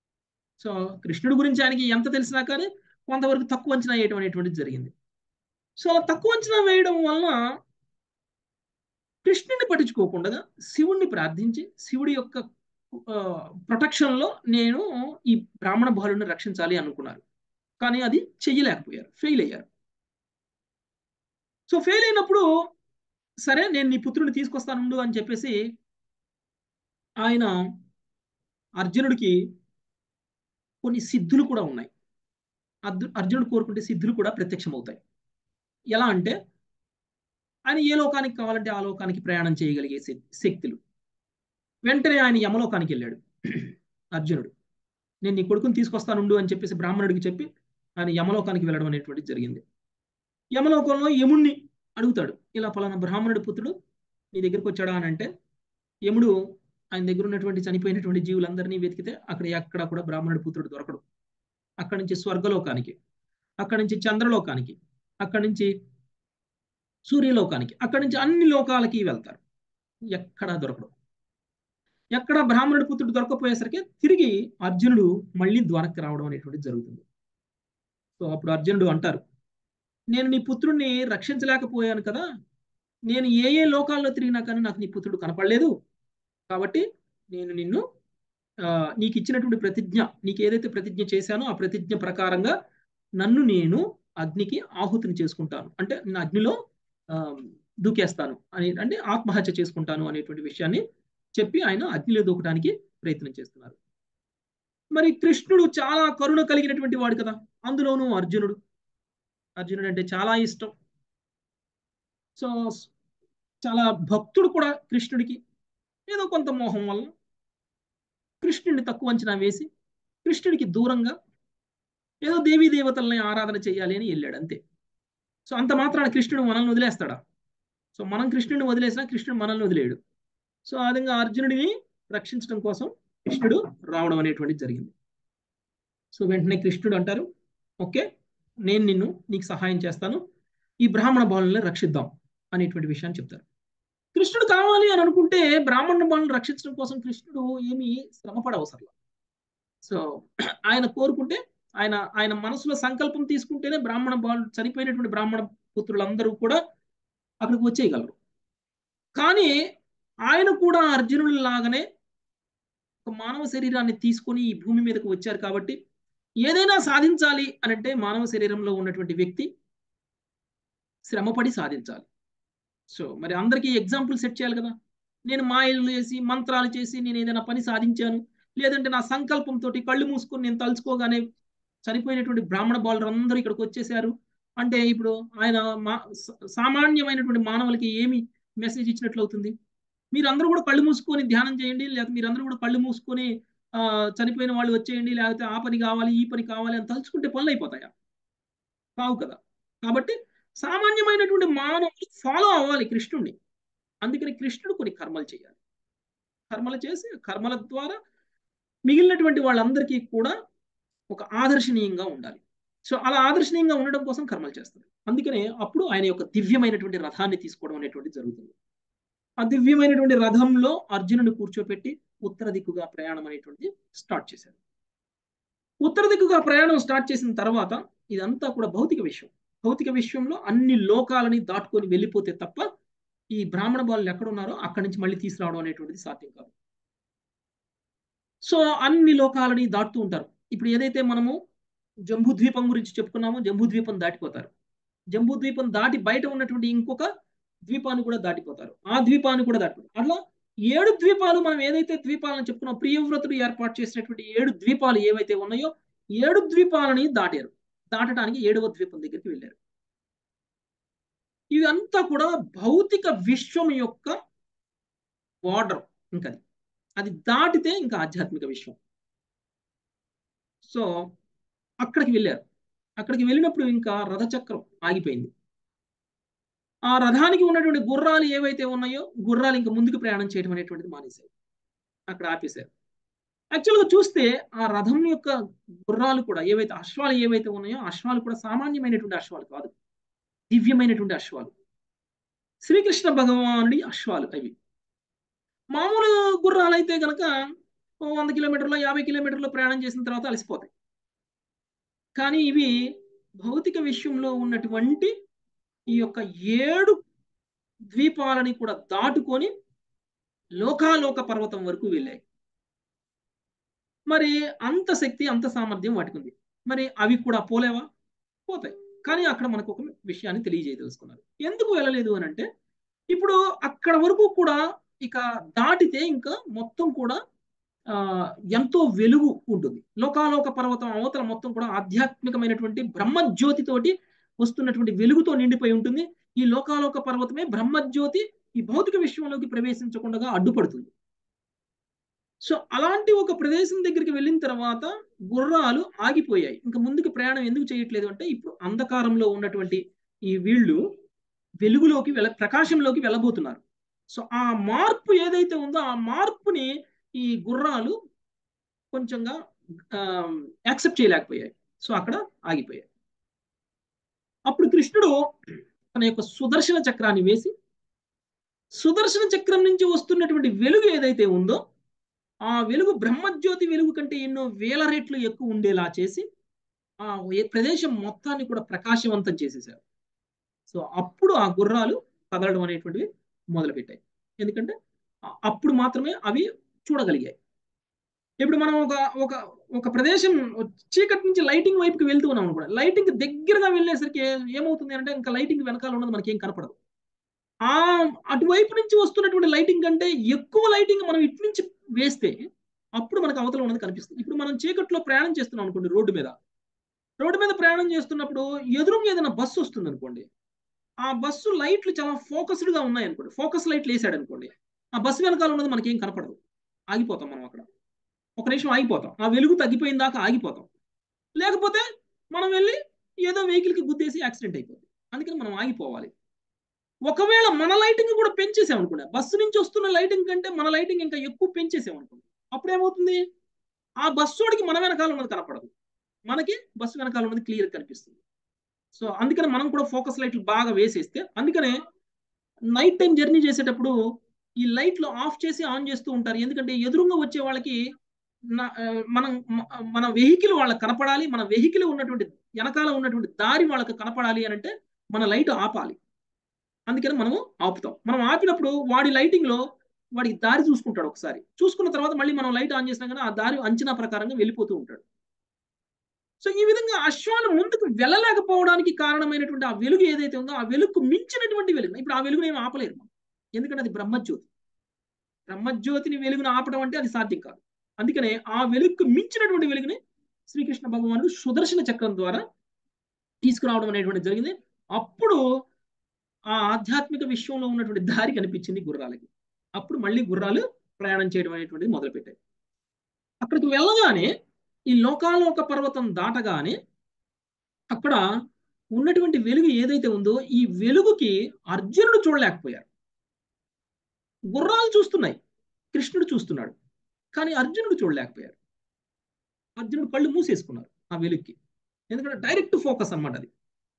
Speaker 2: సో కృష్ణుడు గురించి ఆయనకి ఎంత తెలిసినా కానీ కొంతవరకు తక్కువ అంచనా వేయటం అనేటువంటిది జరిగింది. సో అలా తక్కువ అంచనా వేయడం వలన కృష్ణుని పట్టించుకోకుండా శివుణ్ణి ప్రార్థించి శివుడి యొక్క ప్రొటెక్షన్ లో నేను ఈ బ్రాహ్మణ బాలుని రక్షించాలి అనుకున్నారు. కానీ అది చెయ్యలేకపోయారు, ఫెయిల్ అయ్యారు. సో ఫెయిల్ అయినప్పుడు సరే నేను నీ పుత్రుడిని తీసుకొస్తానుండు అని చెప్పేసి ఆయన అర్జునుడికి కొన్ని సిద్ధులు కూడా ఉన్నాయి. అర్జునుడు కోరుకుంటే సిద్ధులు కూడా ప్రత్యక్షమవుతాయి. ఎలా అంటే ఆయన ఏ లోకానికి కావాలంటే ఆ లోకానికి ప్రయాణం చేయగలిగే శక్తులు. వెంటనే ఆయన యమలోకానికి వెళ్ళాడు అర్జునుడు. నేను నీ కొడుకుని తీసుకొస్తానుండు అని చెప్పేసి బ్రాహ్మణుడికి చెప్పి ఆయన యమలోకానికి వెళ్ళడం అనేటువంటిది జరిగింది. యమలోకంలో యముణ్ణి అడుగుతాడు, ఇలా పలానా బ్రాహ్మణుడి పుత్రుడు నీ దగ్గరికి వచ్చాడా అని అంటే యముడు ఆయన దగ్గర ఉన్నటువంటి చనిపోయినటువంటి జీవులందరినీ వెతికితే అక్కడ ఎక్కడ కూడా బ్రాహ్మణుడి పుత్రుడు దొరకడు. అక్కడి నుంచి స్వర్గలోకానికి, అక్కడి నుంచి చంద్రలోకానికి, అక్కడి నుంచి సూర్యలోకానికి, అక్కడి నుంచి అన్ని లోకాలకి వెళ్తారు, ఎక్కడా దొరకడు. ఎక్కడ బ్రాహ్మణుడి పుత్రుడు దొరకపోయేసరికి తిరిగి అర్జునుడు మళ్ళీ ద్వారకి రావడం అనేటువంటిది జరుగుతుంది. సో అప్పుడు అర్జునుడు అంటారు, నేను నీ పుత్రుడిని రక్షించలేకపోయాను కదా, నేను ఏ ఏ లోకాల్లో తిరిగినా కానీ నాకు నీ పుత్రుడు కనపడలేదు, కాబట్టి నేను నిన్ను నీకు ఇచ్చినటువంటి ప్రతిజ్ఞ, నీకు ఏదైతే ప్రతిజ్ఞ చేశానో ఆ ప్రతిజ్ఞ ప్రకారంగా నన్ను నేను అగ్నికి ఆహుతిని చేసుకుంటాను, అంటే నేను అగ్నిలో దూకేస్తాను అని, అంటే ఆత్మహత్య చేసుకుంటాను అనేటువంటి విషయాన్ని చెప్పి ఆయన అగ్నిలో దూకడానికి ప్రయత్నం చేస్తున్నారు. మరి కృష్ణుడు చాలా కరుణ కలిగినటువంటి వాడు కదా, అందులోనూ అర్జునుడు అర్జునుడు అంటే చాలా ఇష్టం. సో చాలా భక్తుడు కూడా కృష్ణుడికి. ఏదో కొంత మోహం వల్ల కృష్ణుడిని తక్కువ అంచనా వేసి కృష్ణుడికి దూరంగా ఏదో దేవీ దేవతల్ని ఆరాధన చేయాలి అని వెళ్ళాడు అంతే. సో అంత మాత్రాన కృష్ణుడు మనల్ని వదిలేస్తాడా? సో మనం కృష్ణుడిని వదిలేసినా కృష్ణుడు మనల్ని వదిలేడు. సో ఆ విధంగా అర్జునుడిని రక్షించడం కోసం కృష్ణుడు రావడం అనేటువంటిది జరిగింది. సో వెంటనే కృష్ణుడు అంటారు, ఓకే నేను నిన్ను నీకు సహాయం చేస్తాను, ఈ బ్రాహ్మణ బాలుని రక్షిద్దాం అనేటువంటి విషయాన్ని చెప్తారు. కృష్ణుడు కావాలి అని అనుకుంటే బ్రాహ్మణ బాలుని రక్షించడం కోసం కృష్ణుడు ఏమీ శ్రమపడ అవసరం. సో ఆయన కోరుకుంటే ఆయన ఆయన మనసులో సంకల్పం తీసుకుంటేనే బ్రాహ్మణ బాలు చనిపోయినటువంటి బ్రాహ్మణ పుత్రులందరూ కూడా అక్కడికి వచ్చేయగలరు. కానీ ఆయన కూడా అర్జునుడి లాగానే ఒక మానవ శరీరాన్ని తీసుకొని ఈ భూమి మీదకి వచ్చారు కాబట్టి ఏదైనా సాధించాలి అని అంటే మానవ శరీరంలో ఉన్నటువంటి వ్యక్తి శ్రమపడి సాధించాలి. సో మరి అందరికీ ఎగ్జాంపుల్ సెట్ చేయాలి కదా. నేను మాయలు చేసి మంత్రాలు చేసి నేను ఏదైనా పని సాధించాను, లేదంటే నా సంకల్పంతో కళ్ళు మూసుకొని నేను తలుచుకోగానే చనిపోయినటువంటి బ్రాహ్మణ బాలురు అందరూ ఇక్కడికి వచ్చేసారు అంటే ఇప్పుడు ఆయన మా సామాన్యమైనటువంటి మానవులకి ఏమి మెసేజ్ ఇచ్చినట్లు అవుతుంది? మీరందరూ కూడా కళ్ళు మూసుకొని ధ్యానం చేయండి, లేకపోతే మీరందరూ కూడా కళ్ళు మూసుకొని ఆ చనిపోయిన వాళ్ళు వచ్చేయండి, లేకపోతే ఆ పని కావాలి ఈ పని కావాలి అని తలుచుకుంటే పనులు అయిపోతాయా? కావు కదా. కాబట్టి సామాన్యమైనటువంటి మానవులు ఫాలో అవ్వాలి కృష్ణుడిని. అందుకని కృష్ణుడు కొన్ని కర్మలు చేయాలి. కర్మలు చేసి కర్మల ద్వారా మిగిలినటువంటి వాళ్ళందరికీ కూడా ఒక ఆదర్శనీయంగా ఉండాలి. సో అలా ఆదర్శనీయంగా ఉండడం కోసం కర్మలు చేస్తారు. అందుకనే అప్పుడు ఆయన యొక్క దివ్యమైనటువంటి రథాన్ని తీసుకోవడం అనేటువంటి జరుగుతుంది. ఆ దివ్యమైనటువంటి రథంలో అర్జునుని కూర్చోపెట్టి ఉత్తర దిక్కుగా ప్రయాణం అనేటువంటి స్టార్ట్ చేశారు. ఉత్తర దిక్కుగా ప్రయాణం స్టార్ట్ చేసిన తర్వాత ఇదంతా కూడా భౌతిక విషయం. భౌతిక విషయంలో అన్ని లోకాలని దాటుకొని వెళ్ళిపోతే తప్ప ఈ బ్రాహ్మణ బాలులు ఎక్కడున్నారో అక్కడి నుంచి మళ్ళీ తీసుకురావడం అనేటువంటిది సాధ్యం కాదు. సో అన్ని లోకాలని దాటుతూ ఉంటారు. ఇప్పుడు ఏదైతే మనము జంబూద్వీపం గురించి చెప్పుకున్నామో జంబూద్వీపం దాటిపోతారు. జంబూద్వీపం దాటి బయట ఉన్నటువంటి ఇంకొక ద్వీపాన్ని కూడా దాటిపోతారు. ఆ ద్వీపాన్ని కూడా దాటిపోతారు. అట్లా ఏడు ద్వీపాలు మనం ఏదైతే ద్వీపాలను చెప్పుకున్నాం, ప్రియవ్రతుడు ఏర్పాటు చేసినటువంటి ఏడు ద్వీపాలు ఏవైతే ఉన్నాయో ఏడు ద్వీపాలని దాటారు. దాటడానికి ఏడవ ద్వీపం దగ్గరికి వెళ్ళారు. ఇదంతా కూడా భౌతిక విశ్వం యొక్క బార్డర్. ఇంకా అది దాటితే ఇంకా ఆధ్యాత్మిక విశ్వం. సో అక్కడికి వెళ్ళారు. అక్కడికి వెళ్ళినప్పుడు ఇంకా రథచక్రం ఆగిపోయింది. ఆ రథానికి ఉన్నటువంటి గుర్రాలు ఏవైతే ఉన్నాయో గుర్రాలు ఇంకా ముందుకు ప్రయాణం చేయడం అనేటువంటిది మానేశారు, అక్కడ ఆపేశారు. యాక్చువల్గా చూస్తే ఆ రథం యొక్క గుర్రాలు కూడా ఏవైతే అశ్వాలు ఏవైతే ఉన్నాయో అశ్వాలు కూడా సామాన్యమైనటువంటి అశ్వాలు కాదు, దివ్యమైనటువంటి అశ్వాలు, శ్రీకృష్ణ భగవానుడి అశ్వాలు అవి. మామూలు గుర్రాలు అయితే కనుక వంద కిలోమీటర్లో యాభై కిలోమీటర్లో ప్రయాణం చేసిన తర్వాత అలసిపోతాయి. కానీ ఇవి భౌతిక విశ్వంలో ఉన్నటువంటి ఈ యొక్క ఏడు ద్వీపాలని కూడా దాటుకొని లోకాలోక పర్వతం వరకు వెళ్ళాయి. మరి అంత శక్తి అంత సామర్థ్యం వాటికి ఉంది. మరి అవి కూడా పోలేవా? పోతాయి. కానీ అక్కడ మనకు ఒక విషయాన్ని తెలియజేయదలుచుకున్నారు. ఎందుకు వెళ్ళలేదు అని అంటే, ఇప్పుడు అక్కడ వరకు కూడా ఇక దాటితే ఇంకా మొత్తం కూడా ఆ ఎంతో వెలుగు ఉంటుంది. లోకాలోక పర్వతం అవతల మొత్తం కూడా ఆధ్యాత్మికమైనటువంటి బ్రహ్మజ్యోతితోటి వస్తున్నటువంటి వెలుగుతో నిండిపోయి ఉంటుంది. ఈ లోకాలోక పర్వతమే బ్రహ్మజ్యోతి ఈ భౌతిక విశ్వంలోకి ప్రవేశించకుండా అడ్డుపడుతుంది. సో అలాంటి ఒక ప్రదేశం దగ్గరికి వెళ్ళిన తర్వాత గుర్రాలు ఆగిపోయాయి. ఇంకా ముందుకు ప్రయాణం ఎందుకు చేయట్లేదు అంటే, ఇప్పుడు అంధకారంలో ఉన్నటువంటి ఈ వీళ్ళు వెలుగులోకి వెళ్ళ ప్రకాశంలోకి వెళ్ళబోతున్నారు. సో ఆ మార్పు ఏదైతే ఉందో ఆ మార్పుని ఈ గుర్రాలు కొంచెంగా యాక్సెప్ట్ చేయలేకపోయాయి. సో అక్కడ ఆగిపోయాయి. అప్పుడు కృష్ణుడు తన యొక్క సుదర్శన చక్రాన్ని వేసి, సుదర్శన చక్రం నుంచి వస్తున్నటువంటి వెలుగు ఏదైతే ఉందో ఆ వెలుగు బ్రహ్మజ్యోతి వెలుగు కంటే ఎన్నో వేల రెట్లు ఎక్కువ ఉండేలా చేసి ఆ ప్రదేశం మొత్తాన్ని కూడా ప్రకాశవంతం చేసేసారు. సో అప్పుడు ఆ గుర్రాలు కదలడం అనేటువంటివి మొదలుపెట్టాయి. ఎందుకంటే అప్పుడు మాత్రమే అవి చూడగలిగాయి. ఇప్పుడు మనం ఒక ఒక ఒక ప్రదేశం చీకటి నుంచి లైటింగ్ వైపుకి వెళ్తూ ఉన్నాం అనుకోండి. లైటింగ్ దగ్గరగా వెళ్ళేసరికి ఏమవుతుంది అంటే ఇంకా లైటింగ్ వెనకాల ఉన్నది మనకేం కనపడదు. ఆ అటువైపు నుంచి వస్తున్నటువంటి లైటింగ్ కంటే ఎక్కువ లైటింగ్ మనం ఇటు నుంచి వేస్తే అప్పుడు మనకు అవతల ఉన్నది కనిపిస్తుంది. ఇప్పుడు మనం చీకట్లో ప్రయాణం చేస్తున్నాం అనుకోండి, రోడ్డు మీద రోడ్డు మీద ప్రయాణం చేస్తున్నప్పుడు ఎదురుగా ఏదైనా బస్సు వస్తుంది అనుకోండి, ఆ బస్సు లైట్లు చాలా ఫోకస్డ్గా ఉన్నాయి అనుకోండి, ఫోకస్ లైట్లు వేసాడు అనుకోండి, ఆ బస్సు వెనకాల ఉన్నది మనకేం కనపడదు. ఆగిపోతాం మనం అక్కడ, ఒక నిమిషం ఆగిపోతాం. ఆ వెలుగు తగ్గిపోయిన దాకా ఆగిపోతాం. లేకపోతే మనం వెళ్ళి ఏదో వెహికల్కి గుద్దేసి యాక్సిడెంట్ అయిపోతుంది. అందుకని మనం ఆగిపోవాలి. ఒకవేళ మన లైటింగ్ కూడా పెంచేసామనుకోండి, బస్సు నుంచి వస్తున్న లైటింగ్ కంటే మన లైటింగ్ ఇంకా ఎక్కువ పెంచేసామనుకోండి, అప్పుడు ఏమవుతుంది, ఆ బస్సోడికి మన వెనకాల ఉన్నది కనపడదు, మనకి బస్సు వెనకాల ఉన్నది క్లియర్ కనిపిస్తుంది. సో అందుకని మనం కూడా ఫోకస్ లైట్లు బాగా వేసేస్తే, అందుకనే నైట్ టైం జర్నీ చేసేటప్పుడు ఈ లైట్లు ఆఫ్ చేసి ఆన్ చేస్తూ ఉంటారు. ఎందుకంటే ఎదురుగా వచ్చే వాళ్ళకి మనం మన వెహికల్ వాళ్ళకి కనపడాలి, మన వెహికల్ ఉన్నటువంటి వెనకాల ఉన్నటువంటి దారి వాళ్ళకి కనపడాలి అని అంటే మన లైట్ ఆపాలి. అందుకని మనము ఆపుతాం. మనం ఆపినప్పుడు వాడి లైటింగ్ లో వాడికి దారి చూసుకుంటాడు. ఒకసారి చూసుకున్న తర్వాత మళ్ళీ మనం లైట్ ఆన్ చేసినా కానీ ఆ దారి అంచనా ప్రకారంగా వెళ్ళిపోతూ ఉంటాడు. సో ఈ విధంగా అశ్వాలు ముందుకు వెళ్ళలేకపోవడానికి కారణమైనటువంటి ఆ వెలుగు ఏదైతే ఉందో ఆ వెలుగు మించినటువంటి వెలుగు, ఇప్పుడు ఆ వెలుగుని ఏమి ఆపలేరు మనం, ఎందుకంటే అది బ్రహ్మజ్యోతి. బ్రహ్మజ్యోతిని వెలుగును ఆపడం అంటే అది సాధ్యం కాదు. అందుకనే ఆ వెలుగుకు మించినటువంటి వెలుగుని శ్రీకృష్ణ భగవానుడు సుదర్శన చక్రం ద్వారా తీసుకురావడం అనేటువంటి జరిగింది. అప్పుడు ఆ ఆధ్యాత్మిక విశ్వంలో ఉన్నటువంటి దారి కనిపించింది గుర్రాలకి. అప్పుడు మళ్ళీ గుర్రాలు ప్రయాణం చేయడం అనేటువంటిది మొదలుపెట్టాయి. అక్కడికి వెళ్ళగానే ఈ లోకాలోక పర్వతం దాటగానే అక్కడ ఉన్నటువంటి వెలుగు ఏదైతే ఉందో ఈ వెలుగుకి అర్జునుడు చూడలేకపోయారు. గుర్రాలు చూస్తున్నాయి, కృష్ణుడు చూస్తున్నాడు, కానీ అర్జునుడు చూడలేకపోయారు. అర్జునుడు కళ్ళు మూసేసుకున్నారు ఆ వెలుగుకి, ఎందుకంటే డైరెక్ట్ ఫోకస్ అన్నమాట అది.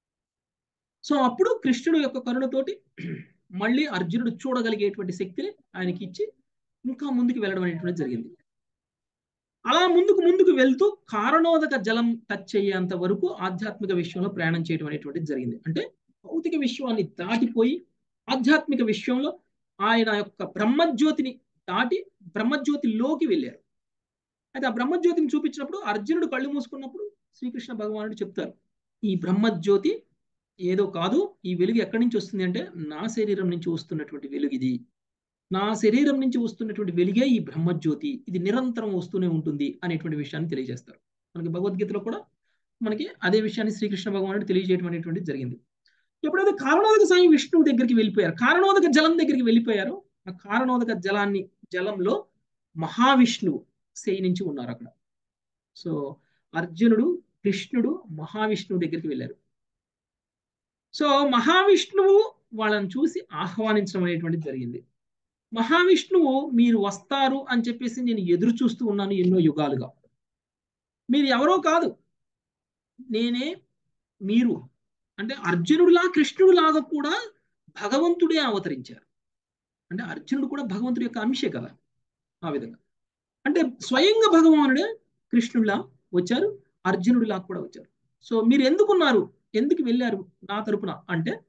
Speaker 2: సో అప్పుడు కృష్ణుడు యొక్క కరుణతోటి మళ్ళీ అర్జునుడు చూడగలిగేటువంటి శక్తిని ఆయనకి ఇచ్చి ఇంకా ముందుకు వెళ్ళడం అనేటువంటి జరిగింది. అలా ముందుకు ముందుకు వెళ్తూ కారణోదక జలం టచ్ అయ్యేంత వరకు ఆధ్యాత్మిక విశ్వంలో ప్రయాణం చేయడం అనేటువంటిది జరిగింది. అంటే భౌతిక విశ్వాన్ని దాటిపోయి ఆధ్యాత్మిక విశ్వంలో ఆయన యొక్క బ్రహ్మజ్యోతిని దాటి బ్రహ్మజ్యోతిలోకి వెళ్ళారు. అయితే ఆ బ్రహ్మజ్యోతిని చూపించినప్పుడు అర్జునుడు కళ్ళు మూసుకున్నప్పుడు శ్రీకృష్ణ భగవానుడు చెప్తారు, ఈ బ్రహ్మజ్యోతి ఏదో కాదు, ఈ వెలుగు ఎక్కడి నుంచి వస్తుంది అంటే నా శరీరం నుంచి వస్తున్నటువంటి వెలుగు ఇది, నా శరీరం నుంచి వస్తున్నటువంటి వెలుగే ఈ బ్రహ్మజ్యోతి, ఇది నిరంతరం వస్తూనే ఉంటుంది అనేటువంటి విషయాన్ని తెలియజేస్తారు. మనకి భగవద్గీతలో కూడా మనకి అదే విషయాన్ని శ్రీకృష్ణ భగవానుడు తెలియజేయడం అనేటువంటిది జరిగింది. ఎప్పుడైతే కారణోదక సాయి విష్ణువు దగ్గరికి వెళ్ళిపోయారు, కారణోదక జలం దగ్గరికి వెళ్ళిపోయారు, ఆ కారణోదక జలాన్ని జలంలో మహావిష్ణువు శయనించి ఉన్నారు అక్కడ. సో అర్జునుడు కృష్ణుడు మహావిష్ణువు దగ్గరికి వెళ్ళారు. సో మహావిష్ణువు వాళ్ళని చూసి ఆహ్వానించడం అనేటువంటిది జరిగింది. మహావిష్ణువు మీరు వస్తారు అని చెప్పేసి నేను ఎదురు చూస్తూ ఉన్నాను ఎన్నో యుగాలుగా, మీరు ఎవరో కాదు నేనే మీరు అంటే అర్జునుడిలా కృష్ణుడిలాగా కూడా భగవంతుడే అవతరించారు. అంటే అర్జునుడు కూడా భగవంతుడి యొక్క అంశే కదా. ఆ విధంగా అంటే స్వయంగా భగవానుడే కృష్ణుడిలా వచ్చారు, అర్జునుడిలా కూడా వచ్చారు. సో మీరు ఎందుకున్నారు, ఎందుకు వెళ్ళారు నా తరపున అంటే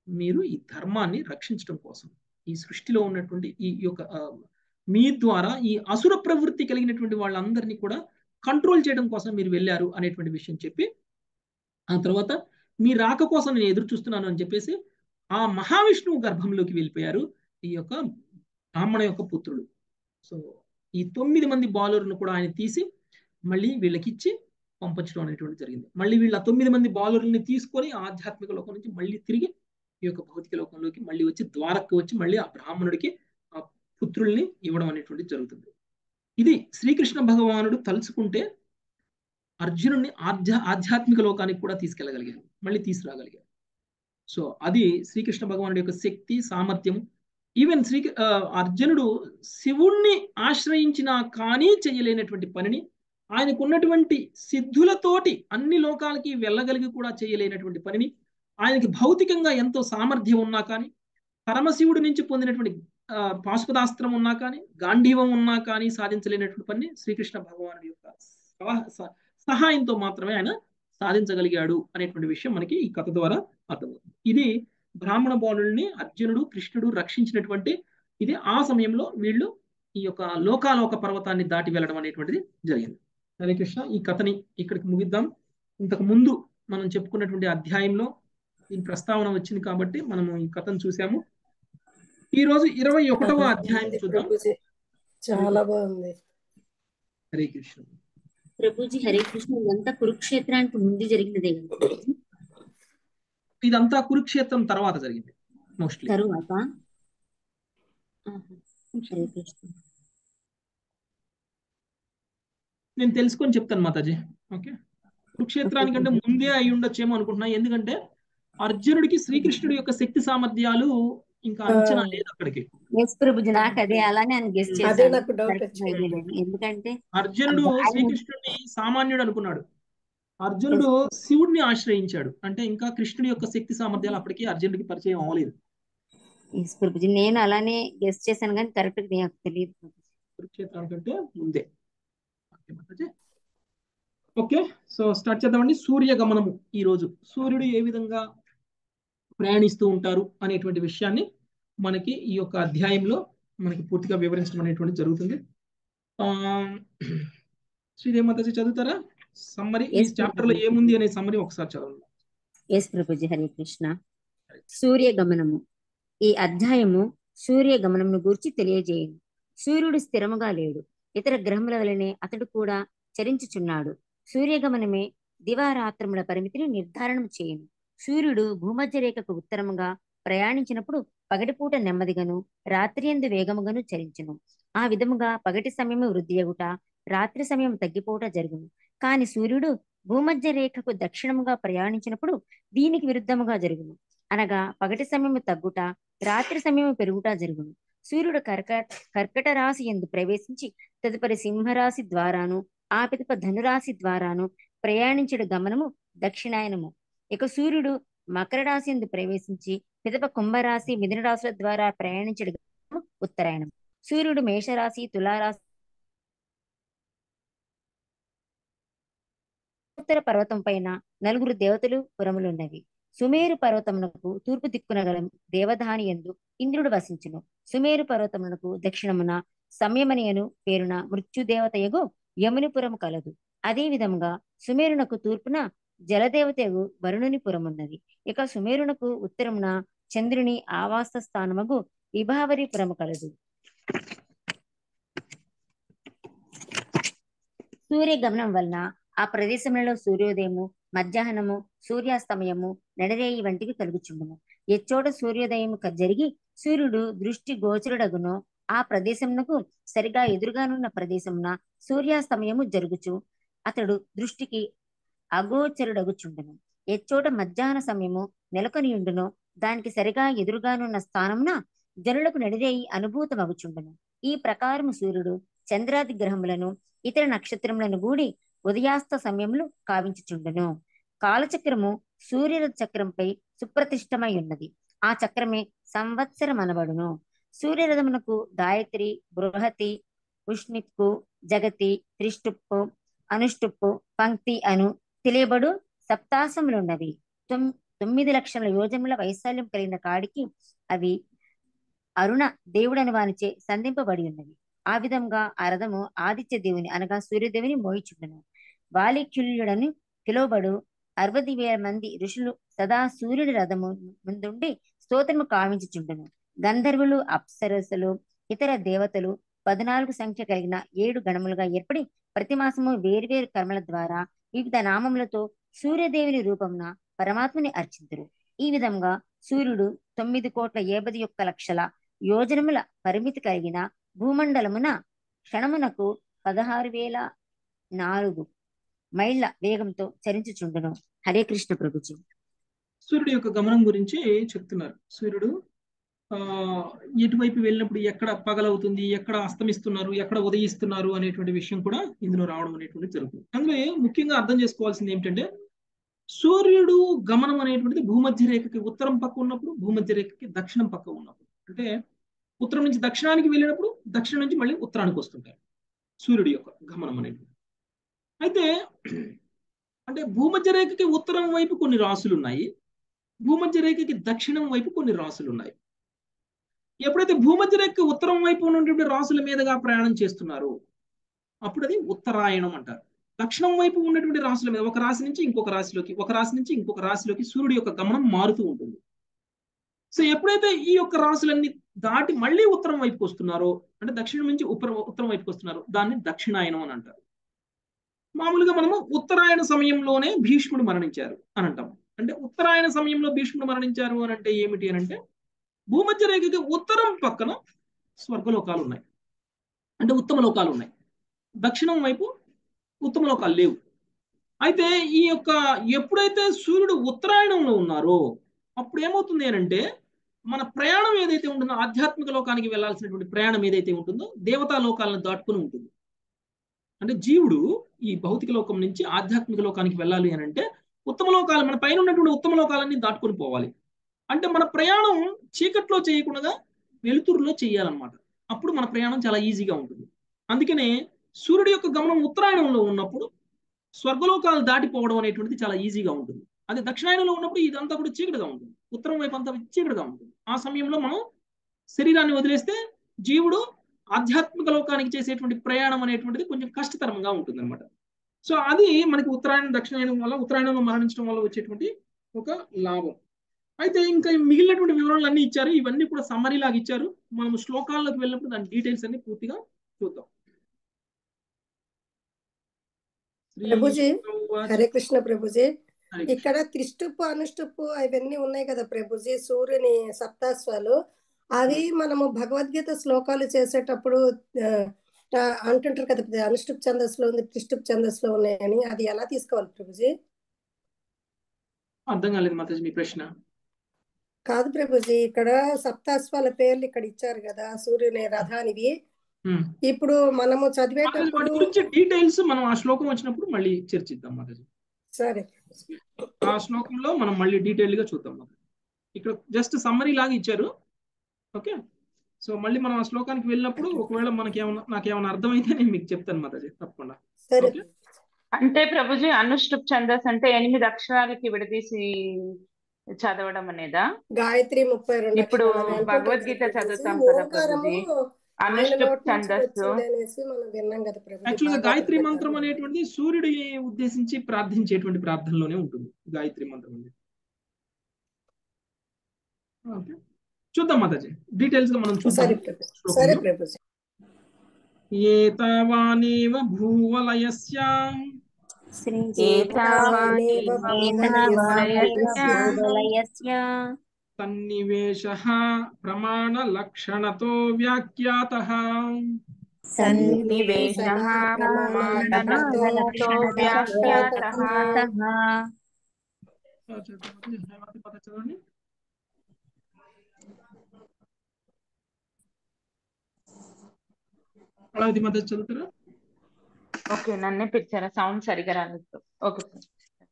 Speaker 2: మీరు ఈ ధర్మాన్ని రక్షించడం కోసం, ఈ సృష్టిలో ఉన్నటువంటి ఈ యొక్క మీ ద్వారా ఈ అసుర ప్రవృత్తి కలిగినటువంటి వాళ్ళందరినీ కూడా కంట్రోల్ చేయడం కోసం మీరు వెళ్ళారు అనేటువంటి విషయం చెప్పి, ఆ తర్వాత మీ రాక కోసం నేను ఎదురు చూస్తున్నాను అని చెప్పేసి ఆ మహావిష్ణువు గర్భంలోకి వెళ్ళిపోయారు ఈ యొక్క బ్రాహ్మణ యొక్క పుత్రుడు. సో ఈ తొమ్మిది మంది బాలులను కూడా ఆయన తీసి మళ్ళీ వీళ్ళకి ఇచ్చి పంపించడం అనేటువంటి జరిగింది. మళ్ళీ వీళ్ళ తొమ్మిది మంది బాలుల్ని తీసుకొని ఆధ్యాత్మిక లోకం నుంచి మళ్ళీ తిరిగి ఈ యొక్క భౌతిక లోకంలోకి మళ్ళీ వచ్చి ద్వారకి వచ్చి మళ్ళీ ఆ బ్రాహ్మణుడికి ఆ పుత్రుల్ని ఇవ్వడం అనేటువంటిది జరుగుతుంది. ఇది శ్రీకృష్ణ భగవానుడు తలుచుకుంటే అర్జునుడిని ఆధ్యా ఆధ్యాత్మిక లోకానికి కూడా తీసుకెళ్ళగలిగారు, మళ్ళీ తీసుకురాగలిగారు. సో అది శ్రీకృష్ణ భగవానుడి యొక్క శక్తి సామర్థ్యము. ఈవెన్ శ్రీ అర్జునుడు శివుణ్ణి ఆశ్రయించినా కానీ చేయలేనటువంటి పనిని ఆయనకు ఉన్నటువంటి సిద్ధులతోటి అన్ని లోకాలకి వెళ్ళగలిగి కూడా చేయలేనటువంటి పనిని, ఆయనకి భౌతికంగా ఎంతో సామర్థ్యం ఉన్నా కానీ, పరమశివుడి నుంచి పొందినటువంటి పాశుపదాస్త్రం ఉన్నా కానీ, గాంధీవం ఉన్నా కానీ సాధించలేనటువంటి పని శ్రీకృష్ణ భగవానుడి యొక్క సహాయంతో మాత్రమే ఆయన సాధించగలిగాడు అనేటువంటి విషయం మనకి ఈ కథ ద్వారా అర్థమవుతుంది. ఇది బ్రాహ్మణ బాలుల్ని అర్జునుడు కృష్ణుడు రక్షించినటువంటి ఇది. ఆ సమయంలో వీళ్ళు ఈ యొక్క లోకాలోక పర్వతాన్ని దాటి వెళ్ళడం అనేటువంటిది జరిగింది. హరే కృష్ణ. ఈ కథని ఇక్కడికి ముగిద్దాం. ఇంతకు ముందు మనం చెప్పుకున్నటువంటి అధ్యాయంలో ఈ ప్రస్తావన వచ్చింది కాబట్టి మనము ఈ కథను చూసాము. ఈ రోజు ఇరవై ఒకటవ అధ్యాయం చూద్దాం.
Speaker 1: చాలా బాగుంది.
Speaker 2: హరే కృష్ణ.
Speaker 3: ప్రభుజీ హరే కృష్ణ. ఇదంతా కురుక్షేత్రానికి ముందు జరిగినదే కదా?
Speaker 2: ఇదంతా కురుక్షేత్రం తర్వాత జరిగింది మోస్ట్లీ.
Speaker 3: తరువాత హరే కృష్ణ.
Speaker 2: నేను తెలుసుకొని చెప్తాను మాతాజీ. ఓకే, కురుక్షేత్రానికంటే ముందే అయి ఉండొచ్చేమో అనుకుంటున్నా. ఎందుకంటే అర్జునుడికి శ్రీకృష్ణుడి యొక్క శక్తి సామర్థ్యాలు ఇంకా అంచనా లేదు అక్కడికి.
Speaker 3: ప్రభుజీ నాకు అదే అలానే అని గెస్ చేశాను. ఎందుకంటే
Speaker 2: అర్జునుడు శ్రీకృష్ణుడిని సామాన్యుడు అనుకున్నాడు, అర్జునుడు శివుడిని ఆశ్రయించాడు. అంటే ఇంకా కృష్ణుడి యొక్క శక్తి సామర్థ్యాలు అప్పటికి అర్జునుడికి పరిచయం అవ్వలేదు.
Speaker 3: ప్రభుజీ నేను అలానే గెస్ చేశాను కానీ కరెక్ట్ నాకు తెలియదు.
Speaker 2: కురుక్షేత్రానికంటే ముందే. ఓకే, సో స్టార్ట్ చేద్దామండి. సూర్య గమనము. ఈ రోజు సూర్యుడు ఏ విధంగా ప్రయాణిస్తూ ఉంటారు అనేటువంటి విషయాన్ని మనకి ఈ యొక్క అధ్యాయంలో మనకి పూర్తిగా వివరించడం అనేటువంటి జరుగుతుంది. ఆ శ్రీదేవి మాతాజీ చదువుతారా సమ్మరి? ఈ చాప్టర్ లో ఏముంది అనే సమ్మరి ఒకసారి చదవండి.
Speaker 3: ఎస్ ప్రభుజీ. హరే కృష్ణ. సూర్య గమనము. ఈ అధ్యాయము సూర్య గమనమును గూర్చి తెలియజేయను. సూర్యుడు స్థిరముగా లేడు, ఇతర గ్రహముల వలనే అతడు కూడా చరించుచున్నాడు. సూర్యగమనమే దివారాత్రముల పరిమితిని నిర్ధారణం చేయను. సూర్యుడు భూమధ్య రేఖకు ఉత్తరముగా ప్రయాణించినప్పుడు పగటిపూట నెమ్మదిగాను రాత్రి యందు వేగముగాను చరించును. ఆ విధముగా పగటి సమయము వృద్ధి అగుట, రాత్రి సమయం తగ్గిపోట జరుగును. కాని సూర్యుడు భూమధ్య రేఖకు దక్షిణముగా ప్రయాణించినప్పుడు దీనికి విరుద్ధముగా జరుగును. అనగా పగటి సమయము తగ్గుట, రాత్రి సమయము పెరుగుట జరుగును. సూర్యుడు కర్క కర్కట రాశి యందు ప్రవేశించి తదుపరి సింహరాశి ద్వారాను ఆ పిదప ధనురాశి ద్వారాను ప్రయాణించడు గమనము దక్షిణాయనము. ఇక సూర్యుడు మకర రాశి యందు ప్రవేశించి పిదప కుంభరాశి మిథున రాశుల ద్వారా ప్రయాణించడు గమనము ఉత్తరాయణం. సూర్యుడు మేషరాశి తులారాశి ఉత్తర పర్వతం పైన నలుగురు దేవతలు పురములున్నవి. సుమేరు పర్వతమునకు తూర్పు దిక్కున గల దేవధాని యందు ఇంద్రుడు వసించును. సుమేరు పర్వతమునకు దక్షిణమున సంయమనియను పేరున మృత్యుదేవతయగు యమునిపురము కలదు. అదే విధముగా సుమేరునకు తూర్పున జలదేవతయగు వరుణుని పురమున్నది. ఇక సుమేరునకు ఉత్తరమున చంద్రుని ఆవాస స్థానముగు విభావరి పురము కలదు. సూర్య గమనం వలన ఆ ప్రదేశంలో సూర్యోదయము, మధ్యాహ్నము, సూర్యాస్తమయము, నడిరేయి వంటివి కలుగుచుండును. ఎచ్చోట సూర్యోదయము జరిగి సూర్యుడు దృష్టి గోచరుడగునో ఆ ప్రదేశమునకు సరిగా ఎదురుగానున్న ప్రదేశమున సూర్యాస్తమయము జరుగుచు అతడు దృష్టికి అగోచరుడగుచుండును. ఎచ్చోట మధ్యాహ్న సమయము నెలకొనియుండునో దానికి సరిగా ఎదురుగానున్న స్థానమున జనులకు నడిరేయి అనుభూతమగుచుండును. ఈ ప్రకారము సూర్యుడు చంద్రాది గ్రహములను ఇతర నక్షత్రములను గూడి ఉదయాస్త సమయములు కావించుచుండును. కాలచక్రము సూర్యరథ చక్రంపై సుప్రతిష్టమై ఉన్నది. ఆ చక్రమే సంవత్సరం అనబడును. సూర్యరథమునకు గాయత్రి, బృహతి, ఉష్ణిప్పు, జగతి, త్రిష్టుప్పు, అనుష్టుప్పు, పంక్తి అను తెలియబడు సప్తాసములున్నవి. తొమ్మిది లక్షల యోజనముల వైశాల్యం కలిగిన కాడికి అవి అరుణ దేవుడని వానిచే సంధింపబడి ఉన్నవి. ఆ విధంగా ఆ రథము ఆదిత్య దేవుని అనగా సూర్యదేవుని మోయిచుండును. వాలిక్యుల్యుడని పిలువబడు అరవది వేల మంది ఋషులు సదా సూర్యుడి రథము ముందుండి స్తోత్రము కావించుచుండును. గంధర్వులు, అప్సరసులు, ఇతర దేవతలు పద్నాలుగు సంఖ్య కలిగిన ఏడు గణములుగా ఏర్పడి ప్రతి మాసము వేర్వేరు కర్మల ద్వారా వివిధ నామములతో సూర్యదేవుని రూపమున పరమాత్మని అర్చింతురు. ఈ విధంగా సూర్యుడు తొమ్మిది కోట్ల ఏభై ఒక్క లక్షల యోజనముల పరిమితి కలిగిన భూమండలమున క్షణమునకు పదహారు వేల నాలుగు మైళ్ళ వేగంతో చరించుచుండును. హరే కృష్ణ ప్రభుజీ.
Speaker 2: సూర్యుడు యొక్క గమనం గురించి చెప్తున్నారు. సూర్యుడు ఆ ఎటువైపు వెళ్ళినప్పుడు ఎక్కడ పగలవుతుంది, ఎక్కడ అస్తమిస్తున్నారు, ఎక్కడ ఉదయిస్తున్నారు అనేటువంటి విషయం కూడా ఇందులో రావడం అనేటువంటి జరుగుతుంది. అందులో ముఖ్యంగా అర్థం చేసుకోవాల్సింది ఏమిటంటే, సూర్యుడు గమనం అనేటువంటిది భూమధ్య రేఖకి ఉత్తరం పక్క ఉన్నప్పుడు, భూమధ్య రేఖకి దక్షిణం పక్క ఉన్నప్పుడు, అంటే ఉత్తరం నుంచి దక్షిణానికి వెళ్ళినప్పుడు, దక్షిణం నుంచి మళ్ళీ ఉత్తరానికి వస్తుంటారు సూర్యుడి యొక్క గమనం అనేది. అయితే అంటే భూమధ్య రేఖకి ఉత్తరం వైపు కొన్ని రాసులు ఉన్నాయి, భూమధ్య రేఖకి దక్షిణం వైపు కొన్ని రాసులు ఉన్నాయి. ఎప్పుడైతే భూమధ్య రేఖ ఉత్తరం వైపు ఉన్నటువంటి రాసుల మీదుగా ప్రయాణం చేస్తున్నారో అప్పుడు అది ఉత్తరాయణం అంటారు. దక్షిణం వైపు ఉన్నటువంటి రాసుల మీద ఒక రాశి నుంచి ఇంకొక రాశిలోకి, ఒక రాశి నుంచి ఇంకొక రాశిలోకి సూర్యుడి యొక్క గమనం మారుతూ ఉంటుంది. సో ఎప్పుడైతే ఈ యొక్క రాశులన్నీ దాటి మళ్ళీ ఉత్తరం వైపుకి వస్తున్నారో, అంటే దక్షిణం నుంచి ఉత్తరం ఉత్తరం వైపుకి వస్తున్నారో దాన్ని దక్షిణాయనం అని అంటారు. మామూలుగా మనము ఉత్తరాయణ సమయంలోనే భీష్ముడు మరణించారు అని అంటాం. అంటే ఉత్తరాయణ సమయంలో భీష్ముడు మరణించారు అని అంటే ఏమిటి అని అంటే, భూమధ్య రేఖకి ఉత్తరం పక్కన స్వర్గలోకాలు ఉన్నాయి, అంటే ఉత్తమ లోకాలు ఉన్నాయి. దక్షిణం వైపు ఉత్తమ లోకాలు లేవు. అయితే ఈ యొక్క ఎప్పుడైతే సూర్యుడు ఉత్తరాయణంలో ఉన్నారో అప్పుడు ఏమవుతుంది అని అంటే, మన ప్రయాణం ఏదైతే ఉంటుందో, ఆధ్యాత్మిక లోకానికి వెళ్ళాల్సినటువంటి ప్రయాణం ఏదైతే ఉంటుందో దేవతా లోకాలను దాటుకుని ఉంటుంది. అంటే జీవుడు ఈ భౌతిక లోకం నుంచి ఆధ్యాత్మిక లోకానికి వెళ్ళాలి అని అంటే ఉత్తమ లోకాలు, మన పైన ఉన్నటువంటి ఉత్తమ లోకాలన్నీ దాటుకొని పోవాలి. అంటే మన ప్రయాణం చీకట్లో చేయకుండా వెలుతురులో చేయాలన్నమాట. అప్పుడు మన ప్రయాణం చాలా ఈజీగా ఉంటుంది. అందుకనే సూర్యుడి యొక్క గమనం ఉత్తరాయణంలో ఉన్నప్పుడు స్వర్గలోకాలు దాటిపోవడం అనేటువంటిది చాలా ఈజీగా ఉంటుంది. అది దక్షిణాయనంలో ఉన్నప్పుడు ఇదంతా కూడా చీకటిగా ఉంటుంది, ఉత్తరం వైపు అంతా చీకటిగా ఉంటుంది. ఆ సమయంలో మనం శరీరాన్ని వదిలేస్తే జీవుడు ఆధ్యాత్మిక లోకానికి చేసేటువంటి ప్రయాణం అనేటువంటిది కొంచెం కష్టతరంగా ఉంటుంది అనమాట. సో అది మనకి ఉత్తరాయణం దక్షిణాయనం వల్ల, ఉత్తరాయణంలో మరణించడం వల్ల వచ్చేటువంటి ఒక లాభం. అయితే ఇంకా మిగిలినటువంటి వివరాలు అన్ని ఇచ్చారు, ఇవన్నీ కూడా సమ్మరీ లాగా ఇచ్చారు. మనం శ్లోకాల్లోకి వెళ్ళినప్పుడు దాని డీటెయిల్స్ అన్ని పూర్తిగా చూద్దాం.
Speaker 1: ప్రభుజీ హరే కృష్ణ ప్రభుజీ. ఇక్కడ త్రిష్టుప్పు అనుష్టుప్పు అవన్నీ ఉన్నాయి కదా ప్రభుజీ, సూర్యుని సప్తాశ్వాలు. అవి మనము భగవద్గీత శ్లోకాలు చేసేటప్పుడు అంటుంటారు కదా, అనుష్టుప్ ఛందస్సులో ఉంది, త్రిష్టుప్ ఛందస్సులో ఉన్నాయని. అది ఎలా తీసుకోవాలి ప్రభుజీ?
Speaker 2: అర్థం కాలేదు మాతాజీ మీ ప్రశ్న.
Speaker 1: కాదు ప్రభుజీ, ఇక్కడ సప్తాశ్వాల పేర్లు ఇక్కడ ఇచ్చారు కదా సూర్యుని రథానివి. ఇప్పుడు మనము చదివేటప్పుడు
Speaker 2: గురించి డీటెయిల్స్ మనం ఆ శ్లోకం వచ్చినప్పుడు మళ్ళీ చర్చిద్దాం మాతాజీ.
Speaker 1: సరే,
Speaker 2: ఆ శ్లోకంలో మనం మళ్ళీ డీటెయిల్ గా చూద్దాం. ఇక్కడ జస్ట్ సమ్మరీ లాగా ఇచ్చారు. ఓకే, సో మళ్ళీ మనం ఆ శ్లోకానికి వెళ్ళినప్పుడు ఒకవేళ మనకి ఏమన్నా నాకేమైనా అర్థమైతే నేను మీకు చెప్తాను మాతాజీ తప్పకుండా.
Speaker 1: సరే.
Speaker 4: అంటే ప్రభుజీ అనుష్టుప్ ఛందస్ అంటే ఎనిమిది అక్షరాలకి విడదీసి చదవడం అనేదా?
Speaker 1: గాయత్రి ముప్పై రెండు.
Speaker 4: ఇప్పుడు భగవద్గీత చదువుతాం కదా ప్రభుజీ, అనుష్టుప్ ఛందస్సు
Speaker 2: యాక్చువల్ గా గాయత్రి మంత్రం అనేటువంటిది సూర్యుడి ఉద్దేశించి ప్రార్థించేటువంటి ప్రార్థనలోనే ఉంటుంది గాయత్రి మంత్రం అనేది. ఓకే, చూద్దాం మాతాజీ డీటెయిల్స్ గా మనం చూద్దాం.
Speaker 1: సరే ప్రభుజీ.
Speaker 2: ఏతావానేవ భూవలయస్య సన్నివేశః ప్రమాణ లక్షణతో వ్యాఖ్యాతః.
Speaker 4: సన్నివేశః ప్రమాణతో వ్యాఖ్యాతః.
Speaker 2: చదవండి. అలాది మధ్య చదువుతారా?
Speaker 4: ఓకే, నన్నే పిలిచారా? సౌండ్ సరిగా రాలేదు. Okay sir.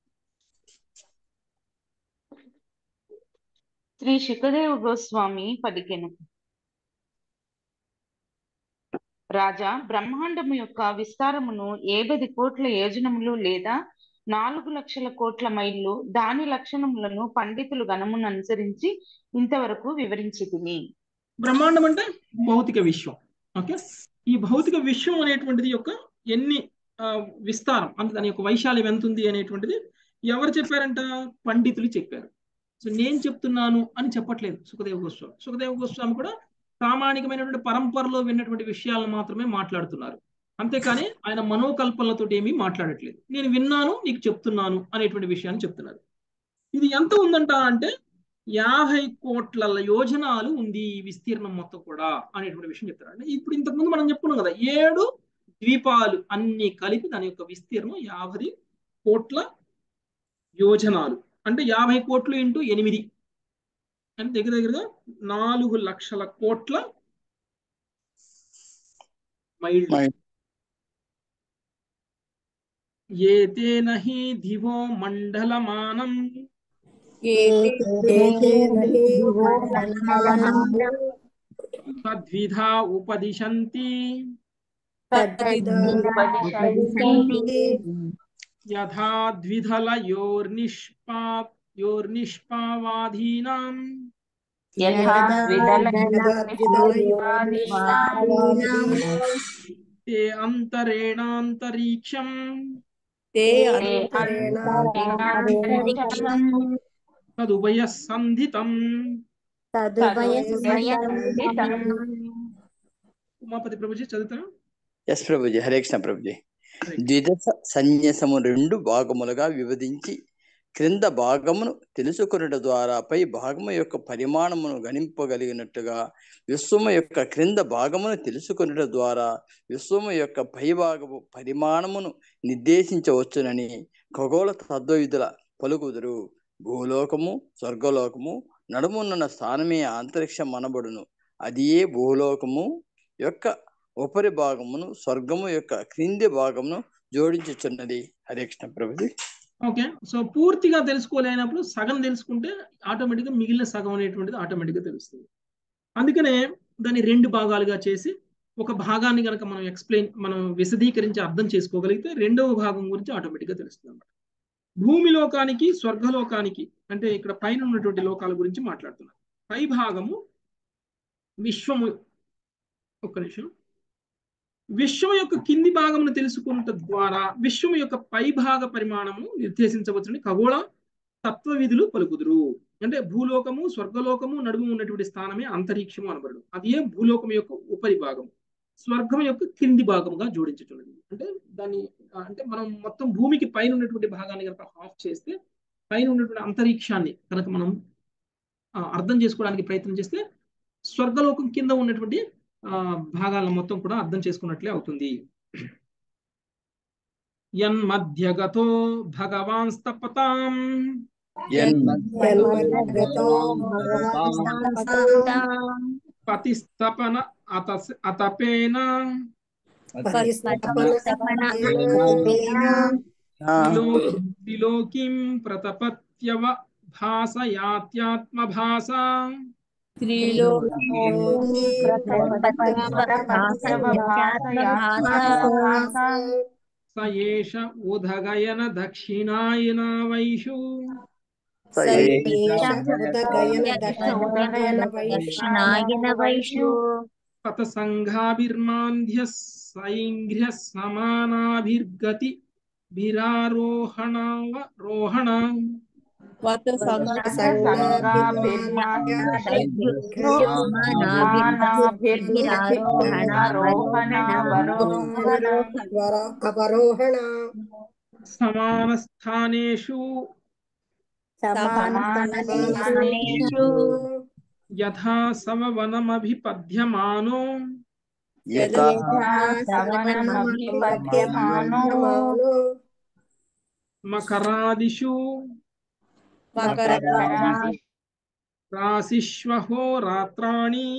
Speaker 4: శ్రీ శుకదేవ గోస్వామి పలికెను. రాజా, బ్రహ్మాండము యొక్క విస్తారమును ఏబది కోట్ల యోజనములు లేదా నాలుగు లక్షల కోట్ల మైళ్ళు దాని లక్షణములను పండితులు గణమును అనుసరించి ఇంతవరకు వివరించి తిని.
Speaker 2: బ్రహ్మాండం అంటే భౌతిక విశ్వం. ఓకే, ఈ భౌతిక విశ్వం అనేటువంటిది యొక్క ఎన్ని విస్తారం అంటే దాని యొక్క వైశాల్యం ఎంత ఉంది అనేటువంటిది ఎవరు చెప్పారంట? పండితులు చెప్పారు. సో నేను చెప్తున్నాను అని చెప్పట్లేదు సుఖదేవ గోస్వామి. సుఖదేవ గోస్వామి కూడా ప్రామాణికమైనటువంటి పరంపరలో విన్నటువంటి విషయాలను మాత్రమే మాట్లాడుతున్నారు, అంతేకాని ఆయన మనోకల్పనలతో ఏమీ మాట్లాడట్లేదు. నేను విన్నాను నీకు చెప్తున్నాను అనేటువంటి విషయాన్ని చెప్తున్నారు. ఇది ఎంత ఉందంట అంటే యాభై కోట్ల యోజనాలు ఉంది ఈ విస్తీర్ణం మొత్తం కూడా అనేటువంటి విషయం చెప్తారు. అంటే ఇప్పుడు ఇంతకుముందు మనం చెప్పుకున్నాం కదా, ఏడు ద్వీపాలు అన్ని కలిపి దాని యొక్క విస్తీర్ణం యాభై కోట్ల యోజనాలు. అంటే యాభై కోట్లు ఇంటూ ఎనిమిది అంటే దగ్గర దగ్గరగా నాలుగు లక్షల కోట్ల మైళ్ళు. ఏతేన హి దివో మండలమానం తద్విధా ఉపదిశంతి యథా ద్విధలయోర్నిష్పా యోర్నిష్పావాధీనాం తే అంతరేణాంతరిక్షం తదుభయ సంధితం. ఉమాపతి ప్రభుజీ చదువుతారా?
Speaker 5: ఎస్ ప్రభుజీ. హరే కృష్ణ ప్రభుజీ. ద్విదశ సన్యాసము రెండు భాగములుగా విభజించి క్రింద భాగమును తెలుసుకున్నట ద్వారా పై భాగము యొక్క పరిమాణమును గణింపగలిగినట్టుగా విశ్వము యొక్క క్రింద భాగమును తెలుసుకున్నట ద్వారా విశ్వము యొక్క పై భాగము పరిమాణమును నిర్దేశించవచ్చునని ఖగోళ తద్వైతుల పలుకుదురు. భూలోకము స్వర్గలోకము నడుమున్న స్థానమే అంతరిక్షం అనబడును. అది ఏ భూలోకము యొక్క ఉపరి భాగమును స్వర్గము యొక్క క్రింది భాగమును జోడించుచున్నది. హరే కృష్ణ ప్రభుజీ.
Speaker 2: ఓకే, సో పూర్తిగా తెలుసుకోలేనప్పుడు సగం తెలుసుకుంటే ఆటోమేటిక్గా మిగిలిన సగం అనేటువంటిది ఆటోమేటిక్గా తెలుస్తుంది. అందుకనే దాన్ని రెండు భాగాలుగా చేసి ఒక భాగాన్ని కనుక మనం ఎక్స్ప్లెయిన్ మనం విశదీకరించి అర్థం చేసుకోగలిగితే రెండవ భాగం గురించి ఆటోమేటిక్గా తెలుస్తుంది అన్నమాట. భూమి లోకానికి స్వర్గలోకానికి అంటే ఇక్కడ పైన ఉన్నటువంటి లోకాల గురించి మాట్లాడుతున్నారు. పై భాగము విశ్వము. ఒక్క నిమిషం. విశ్వం యొక్క కింది భాగమును తెలుసుకున్న ద్వారా విశ్వం యొక్క పై భాగ పరిమాణమును నిర్దేశించవచ్చని ఖగోళ తత్వ విధులు పలుకుదురు. అంటే భూలోకము స్వర్గలోకము నడుము ఉన్నటువంటి స్థానమే అంతరిక్షము అనబడు. అది ఏ భూలోకం యొక్క ఉపరి భాగము స్వర్గం యొక్క కింది భాగముగా జోడించుతున్నది. అంటే దాన్ని అంటే మనం మొత్తం భూమికి పైన ఉన్నటువంటి భాగాన్ని కనుక హాఫ్ చేస్తే పైన ఉన్నటువంటి అంతరిక్షాన్ని కనుక మనం అర్థం చేసుకోవడానికి ప్రయత్నం చేస్తే స్వర్గలోకం కింద ఉన్నటువంటి ఆ భాగాలను మొత్తం కూడా అర్థం చేసుకున్నట్లే అవుతుంది. యన్మధ్యగతో భగవాన్ స్తపతాం పతిస్తపన అతపేన త్రిలోకిం ప్రతపత్యవ భాసయాత్యాత్మభాస స ఏష ఉదగయన దక్షిణాయన వైషు పత సంఘాభిర్మాంధ్య సైంఘ్ర్య సమానాభిర్గతి భిరారోహణావ రోహణ సమానస్థానేషు యథా సమవనమభిపద్యమానో మకరాదిషు రాశిష్వహో రాత్రాణి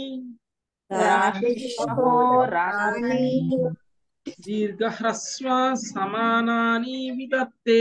Speaker 2: దీర్ఘహ్రస్వ సమానాని విదత్తే.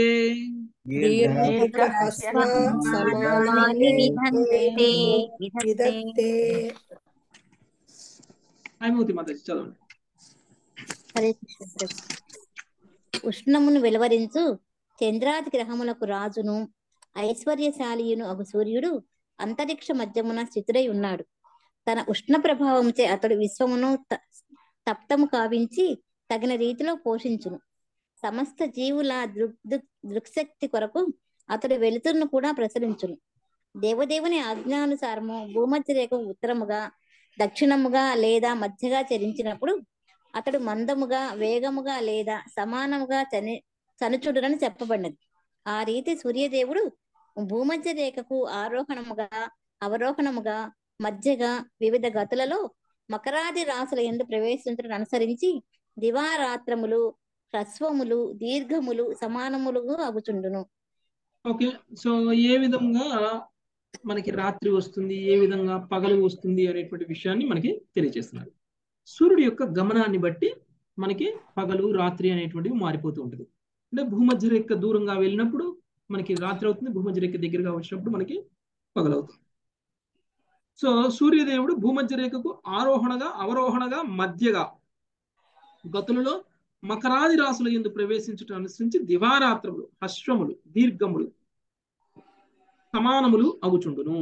Speaker 2: అయిమూతి మాతాజీ చదవండి.
Speaker 6: ఉష్ణమును వెలువరించు
Speaker 3: చంద్రాది గ్రహములకు రాజును ఐశ్వర్యశాలియును అగు సూర్యుడు అంతరిక్ష మధ్యమున స్థితుడై ఉన్నాడు. తన ఉష్ణ ప్రభావంచే అతడు విశ్వమును తప్తము కావించి తగిన రీతిలో పోషించును. సమస్త జీవుల దృక్ దృక్శక్తి కొరకు అతడు వెలుతురును కూడా ప్రసరించును. దేవదేవుని ఆజ్ఞానుసారము భూమధ్య రేఖ ఉత్తరముగా, దక్షిణముగా లేదా మధ్యగా చరించినప్పుడు అతడు మందముగా, వేగముగా లేదా సమానముగా చని చనుచుడునని చెప్పబడినది. ఆ రీతి సూర్యదేవుడు భూమధ్య రేఖకు ఆరోహణముగా, అవరోహణముగా, మధ్యగా వివిధ గతులలో మకరాది రాసుల యందు ప్రవేశించడం అనుసరించి దివారాత్రములు, హ్రస్వములు, దీర్ఘములు, సమానములుగా అగుచుండును.
Speaker 2: ఓకే, సో ఏ విధంగా మనకి రాత్రి వస్తుంది, ఏ విధంగా పగలు వస్తుంది అనేటువంటి విషయాన్ని మనకి తెలియజేస్తున్నారు. సూర్యుడి యొక్క గమనాన్ని బట్టి మనకి పగలు రాత్రి అనేటువంటివి మారిపోతూ ఉంటుంది. అంటే భూమధ్య రేఖ దూరంగా వెళ్ళినప్పుడు మనకి రాత్రి అవుతుంది, భూమధ్య రేఖ దగ్గరగా వచ్చినప్పుడు మనకి పగలవుతుంది. సో సూర్యదేవుడు భూమధ్య రేఖకు ఆరోహణగా, అవరోహణగా, మధ్యగా గతులలో మకరాది రాసుల యందు ప్రవేశించటం అనుసరించి దివారాత్రములు, అశ్వములు, దీర్ఘములు, సమానములు అగుచుండును.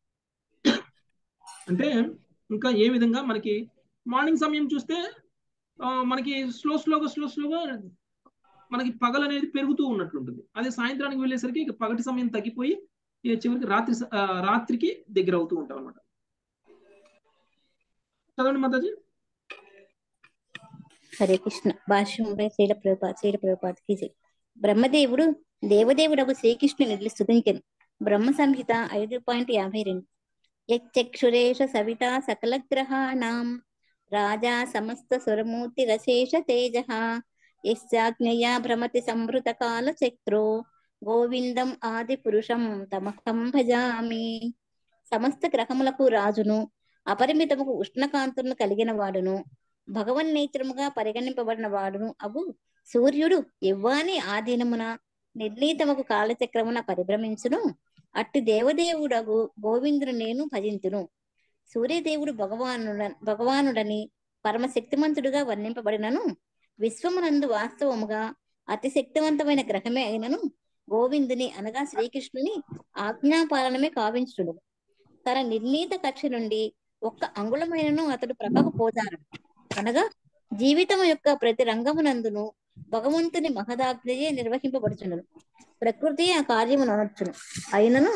Speaker 2: అంటే ఇంకా ఏ విధంగా మనకి మార్నింగ్ సమయం చూస్తే మనకి స్లో స్లోగా స్లో స్లోగా మనకి పగలు అనేది పెరుగుతూ ఉన్నట్లుంటుంది. అదే సాయంత్రానికి వెళ్ళేసరికి ఇక పగటి సమయం తగ్గిపోయి చివరికి రాత్రి రాత్రికి దగ్గర అవుతూ ఉంటాం అనమాట. చదవండి మాతాజీ.
Speaker 3: హరే కృష్ణ. భాష్యంపై శ్రీల ప్రభుపాద శ్రీల ప్రభుపాదకి జై. బ్రహ్మదేవుడు దేవదేవుడకు శ్రీకృష్ణుని స్తుతించెను. బ్రహ్మ సంహిత ఐదు పాయింట్ యాభై రెండు. యక్షురేష సవిత సకల గ్రహాణం రాజా సమస్త సురమూర్తి రశేష తేజ యస్యాజ్ఞయా భ్రమతి సంవృత కాల చక్రో గోవిందం ఆది పురుషం తమహం భజామి. సమస్త గ్రహములకు రాజును, అపరిమితముకు ఉష్ణకాంతులను కలిగిన వాడును, భగవన్ నేత్రముగా పరిగణింపబడిన వాడును అగు సూర్యుడు ఎవ్వాని ఆధీనమున నిర్ణీతముకు కాలచక్రమున పరిభ్రమించును. అట్టి దేవదేవుడగు గోవిందుడు నేను భజింతును. సూర్యదేవుడు భగవాను భగవానుడని పరమశక్తిమంతుడుగా వర్ణింపబడినను విశ్వమునందు వాస్తవముగా అతి శక్తివంతమైన గ్రహమే అయినను గోవిందుని అనగా శ్రీకృష్ణుని ఆజ్ఞాపాలనమే కావించుడు. తన నిర్ణీత కక్ష నుండి ఒక్క అంగుళమైనను అతడు ప్రభకు పోతాడు. అనగా జీవితం యొక్క ప్రతి రంగమునందును భగవంతుని మహదాజ్ఞయే నిర్వహింపబడుచుండును. ప్రకృతి ఆ కార్యమును అనొచ్చును. అయినను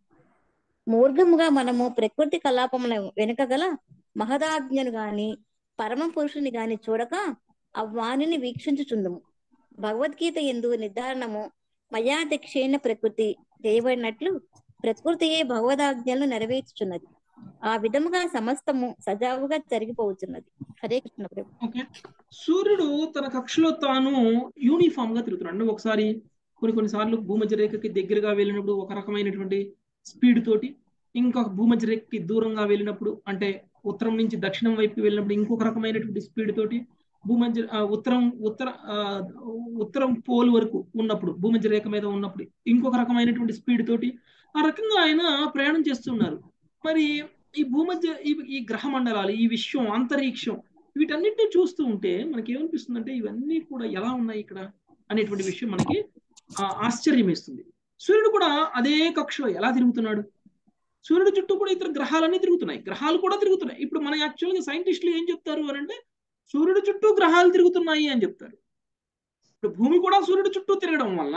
Speaker 3: మూర్ఘముగా మనము ప్రకృతి కలాపముల వెనుక గల మహదాజ్ఞను గాని పరమ పురుషుని గాని చూడక ఆ వాణిని వీక్షించుచుందుము. భగవద్గీత యందు నిర్ధారణము మయాధ్యక్షేణ ప్రకృతి చేయబడినట్లు ప్రకృతియే భగవదాజ్ఞలను నెరవేర్చుచున్నది. ఆ విధముగా సమస్తము సజావుగా జరిగిపోతున్నది. హరే కృష్ణ ప్రభు.
Speaker 2: ఓకే, సూర్యుడు తన కక్షలో తాను యూనిఫామ్ గా తిరుగుతున్నాడు. అంటే ఒకసారి కొన్ని కొన్నిసార్లు భూమధ్య రేఖకి దగ్గరగా వెళ్ళినప్పుడు ఒక రకమైనటువంటి స్పీడ్ తోటి, ఇంకొక భూమధ్య రేఖకి దూరంగా వెళ్ళినప్పుడు అంటే ఉత్తరం నుంచి దక్షిణం వైపుకి వెళ్ళినప్పుడు ఇంకొక రకమైనటువంటి స్పీడ్ తోటి, భూమధ్య ఉత్తరం ఉత్తర ఉత్తరం పోల్ వరకు ఉన్నప్పుడు భూమధ్య రేఖ మీద ఉన్నప్పుడు ఇంకొక రకమైనటువంటి స్పీడ్ తోటి ఆ రకంగా ఆయన ప్రయాణం చేస్తున్నారు. మరి ఈ భూమధ్య ఈ ఈ గ్రహ మండలాలు, ఈ విశ్వం, అంతరిక్షం, వీటన్నిటిని చూస్తూ ఉంటే మనకి ఏమనిపిస్తుంది అంటే ఇవన్నీ కూడా ఎలా ఉన్నాయి ఇక్కడ అనేటువంటి విషయం మనకి ఆశ్చర్యం వేస్తుంది. సూర్యుడు కూడా అదే కక్షలో ఎలా తిరుగుతున్నాడు? సూర్యుడు చుట్టూ కూడా ఇతర గ్రహాలన్నీ తిరుగుతున్నాయి, గ్రహాలు కూడా తిరుగుతున్నాయి. ఇప్పుడు మన యాక్చువల్గా సైంటిస్టులు ఏం చెప్తారు అని అంటే సూర్యుడు చుట్టూ గ్రహాలు తిరుగుతున్నాయి అని చెప్తారు. ఇప్పుడు భూమి కూడా సూర్యుడు చుట్టూ తిరగడం వల్ల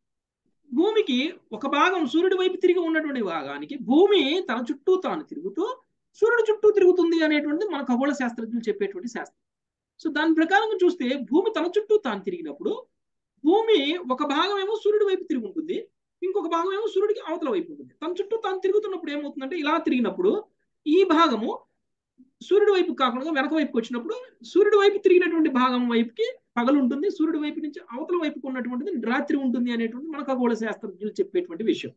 Speaker 2: భూమికి ఒక భాగం సూర్యుడి వైపు తిరిగి ఉన్నటువంటి భాగానికి భూమి తన చుట్టూ తాను తిరుగుతూ సూర్యుడు చుట్టూ తిరుగుతుంది అనేటువంటిది మన ఖగోళ శాస్త్రజ్ఞులు చెప్పేటువంటి శాస్త్రం. సో దాని ప్రకారంగా చూస్తే భూమి తన చుట్టూ తాను తిరిగినప్పుడు భూమి ఒక భాగం ఏమో సూర్యుడి వైపు తిరిగి ఉంటుంది, ఇంకొక భాగం ఏమో సూర్యుడికి అవతల వైపు ఉంటుంది. తన చుట్టూ తాను తిరుగుతున్నప్పుడు ఏమవుతుందంటే ఇలా తిరిగినప్పుడు ఈ భాగము సూర్యుడి వైపు కాకుండా వెనక వైపుకి వచ్చినప్పుడు సూర్యుడి వైపు తిరిగినటువంటి భాగం వైపుకి పగలు ఉంటుంది, సూర్యుడి వైపు నుంచి అవతల వైపుకు ఉన్నటువంటిది రాత్రి ఉంటుంది అనేటువంటి మన ఖగోళ శాస్త్రజ్ఞులు చెప్పేటువంటి విషయం.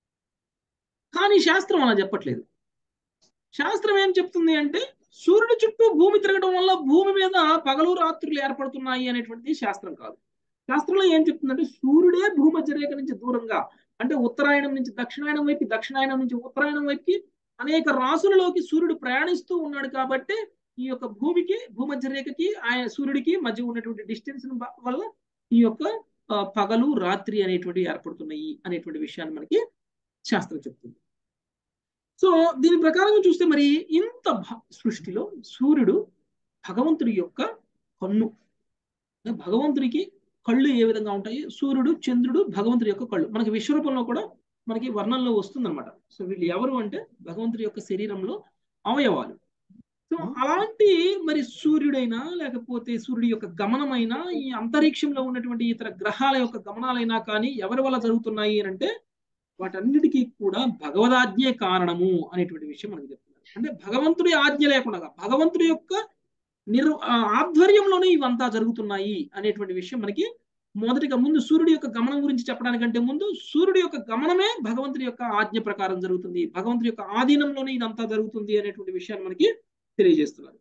Speaker 2: కానీ శాస్త్రం అలా చెప్పట్లేదు. శాస్త్రం ఏం చెప్తుంది అంటే సూర్యుడి చుట్టూ భూమి తిరగడం వల్ల భూమి మీద పగలు రాత్రులు ఏర్పడుతున్నాయి అనేటువంటిది శాస్త్రం కాదు. శాస్త్రంలో ఏం చెప్తుందంటే సూర్యుడే భూమధ్య రేఖ నుంచి దూరంగా అంటే ఉత్తరాయణం నుంచి దక్షిణాయనం వైపు, దక్షిణాయనం నుంచి ఉత్తరాయణం వైపుకి అనేక రాసులలోకి సూర్యుడు ప్రయాణిస్తూ ఉన్నాడు. కాబట్టి ఈ యొక్క భూమికి భూమధ్య రేఖకి ఆయన సూర్యుడికి మధ్య ఉన్నటువంటి డిస్టెన్స్ వల్ల ఈ యొక్క పగలు రాత్రి అనేటువంటి ఏర్పడుతున్నాయి అనేటువంటి విషయాన్ని మనకి శాస్త్రం చెప్తుంది. సో దీని ప్రకారంగా చూస్తే మరి ఇంత సృష్టిలో సూర్యుడు భగవంతుడి యొక్క కన్ను. భగవంతుడికి కళ్ళు ఏ విధంగా ఉంటాయి, సూర్యుడు చంద్రుడు భగవంతుడి యొక్క కళ్ళు. మనకి విశ్వరూపంలో కూడా మనకి వర్ణంలో వస్తుంది అనమాట. సో వీళ్ళు ఎవరు అంటే భగవంతుడి యొక్క శరీరంలో అవయవాలు. సో అలాంటి మరి సూర్యుడైనా లేకపోతే సూర్యుడి యొక్క గమనమైనా ఈ అంతరిక్షంలో ఉన్నటువంటి ఇతర గ్రహాల యొక్క గమనాలైనా కానీ ఎవరి వల్ల జరుగుతున్నాయి అంటే వాటన్నిటికీ కూడా భగవదాజ్ఞే కారణము అనేటువంటి విషయం మనకు చెప్తున్నారు. అంటే భగవంతుడి ఆజ్ఞ లేకుండా భగవంతుడి యొక్క నిర్ ఆధ్వర్యంలోనే ఇవంతా జరుగుతున్నాయి అనేటువంటి విషయం మనకి మొదటిగా ముందు సూర్యుడి యొక్క గమనం గురించి చెప్పడానికంటే ముందు సూర్యుడి యొక్క గమనమే భగవంతుడి యొక్క ఆజ్ఞ ప్రకారం జరుగుతుంది, భగవంతుడి యొక్క ఆధీనంలోనే ఇదంతా జరుగుతుంది అనేటువంటి విషయాన్ని మనకి తెలియజేస్తున్నారు.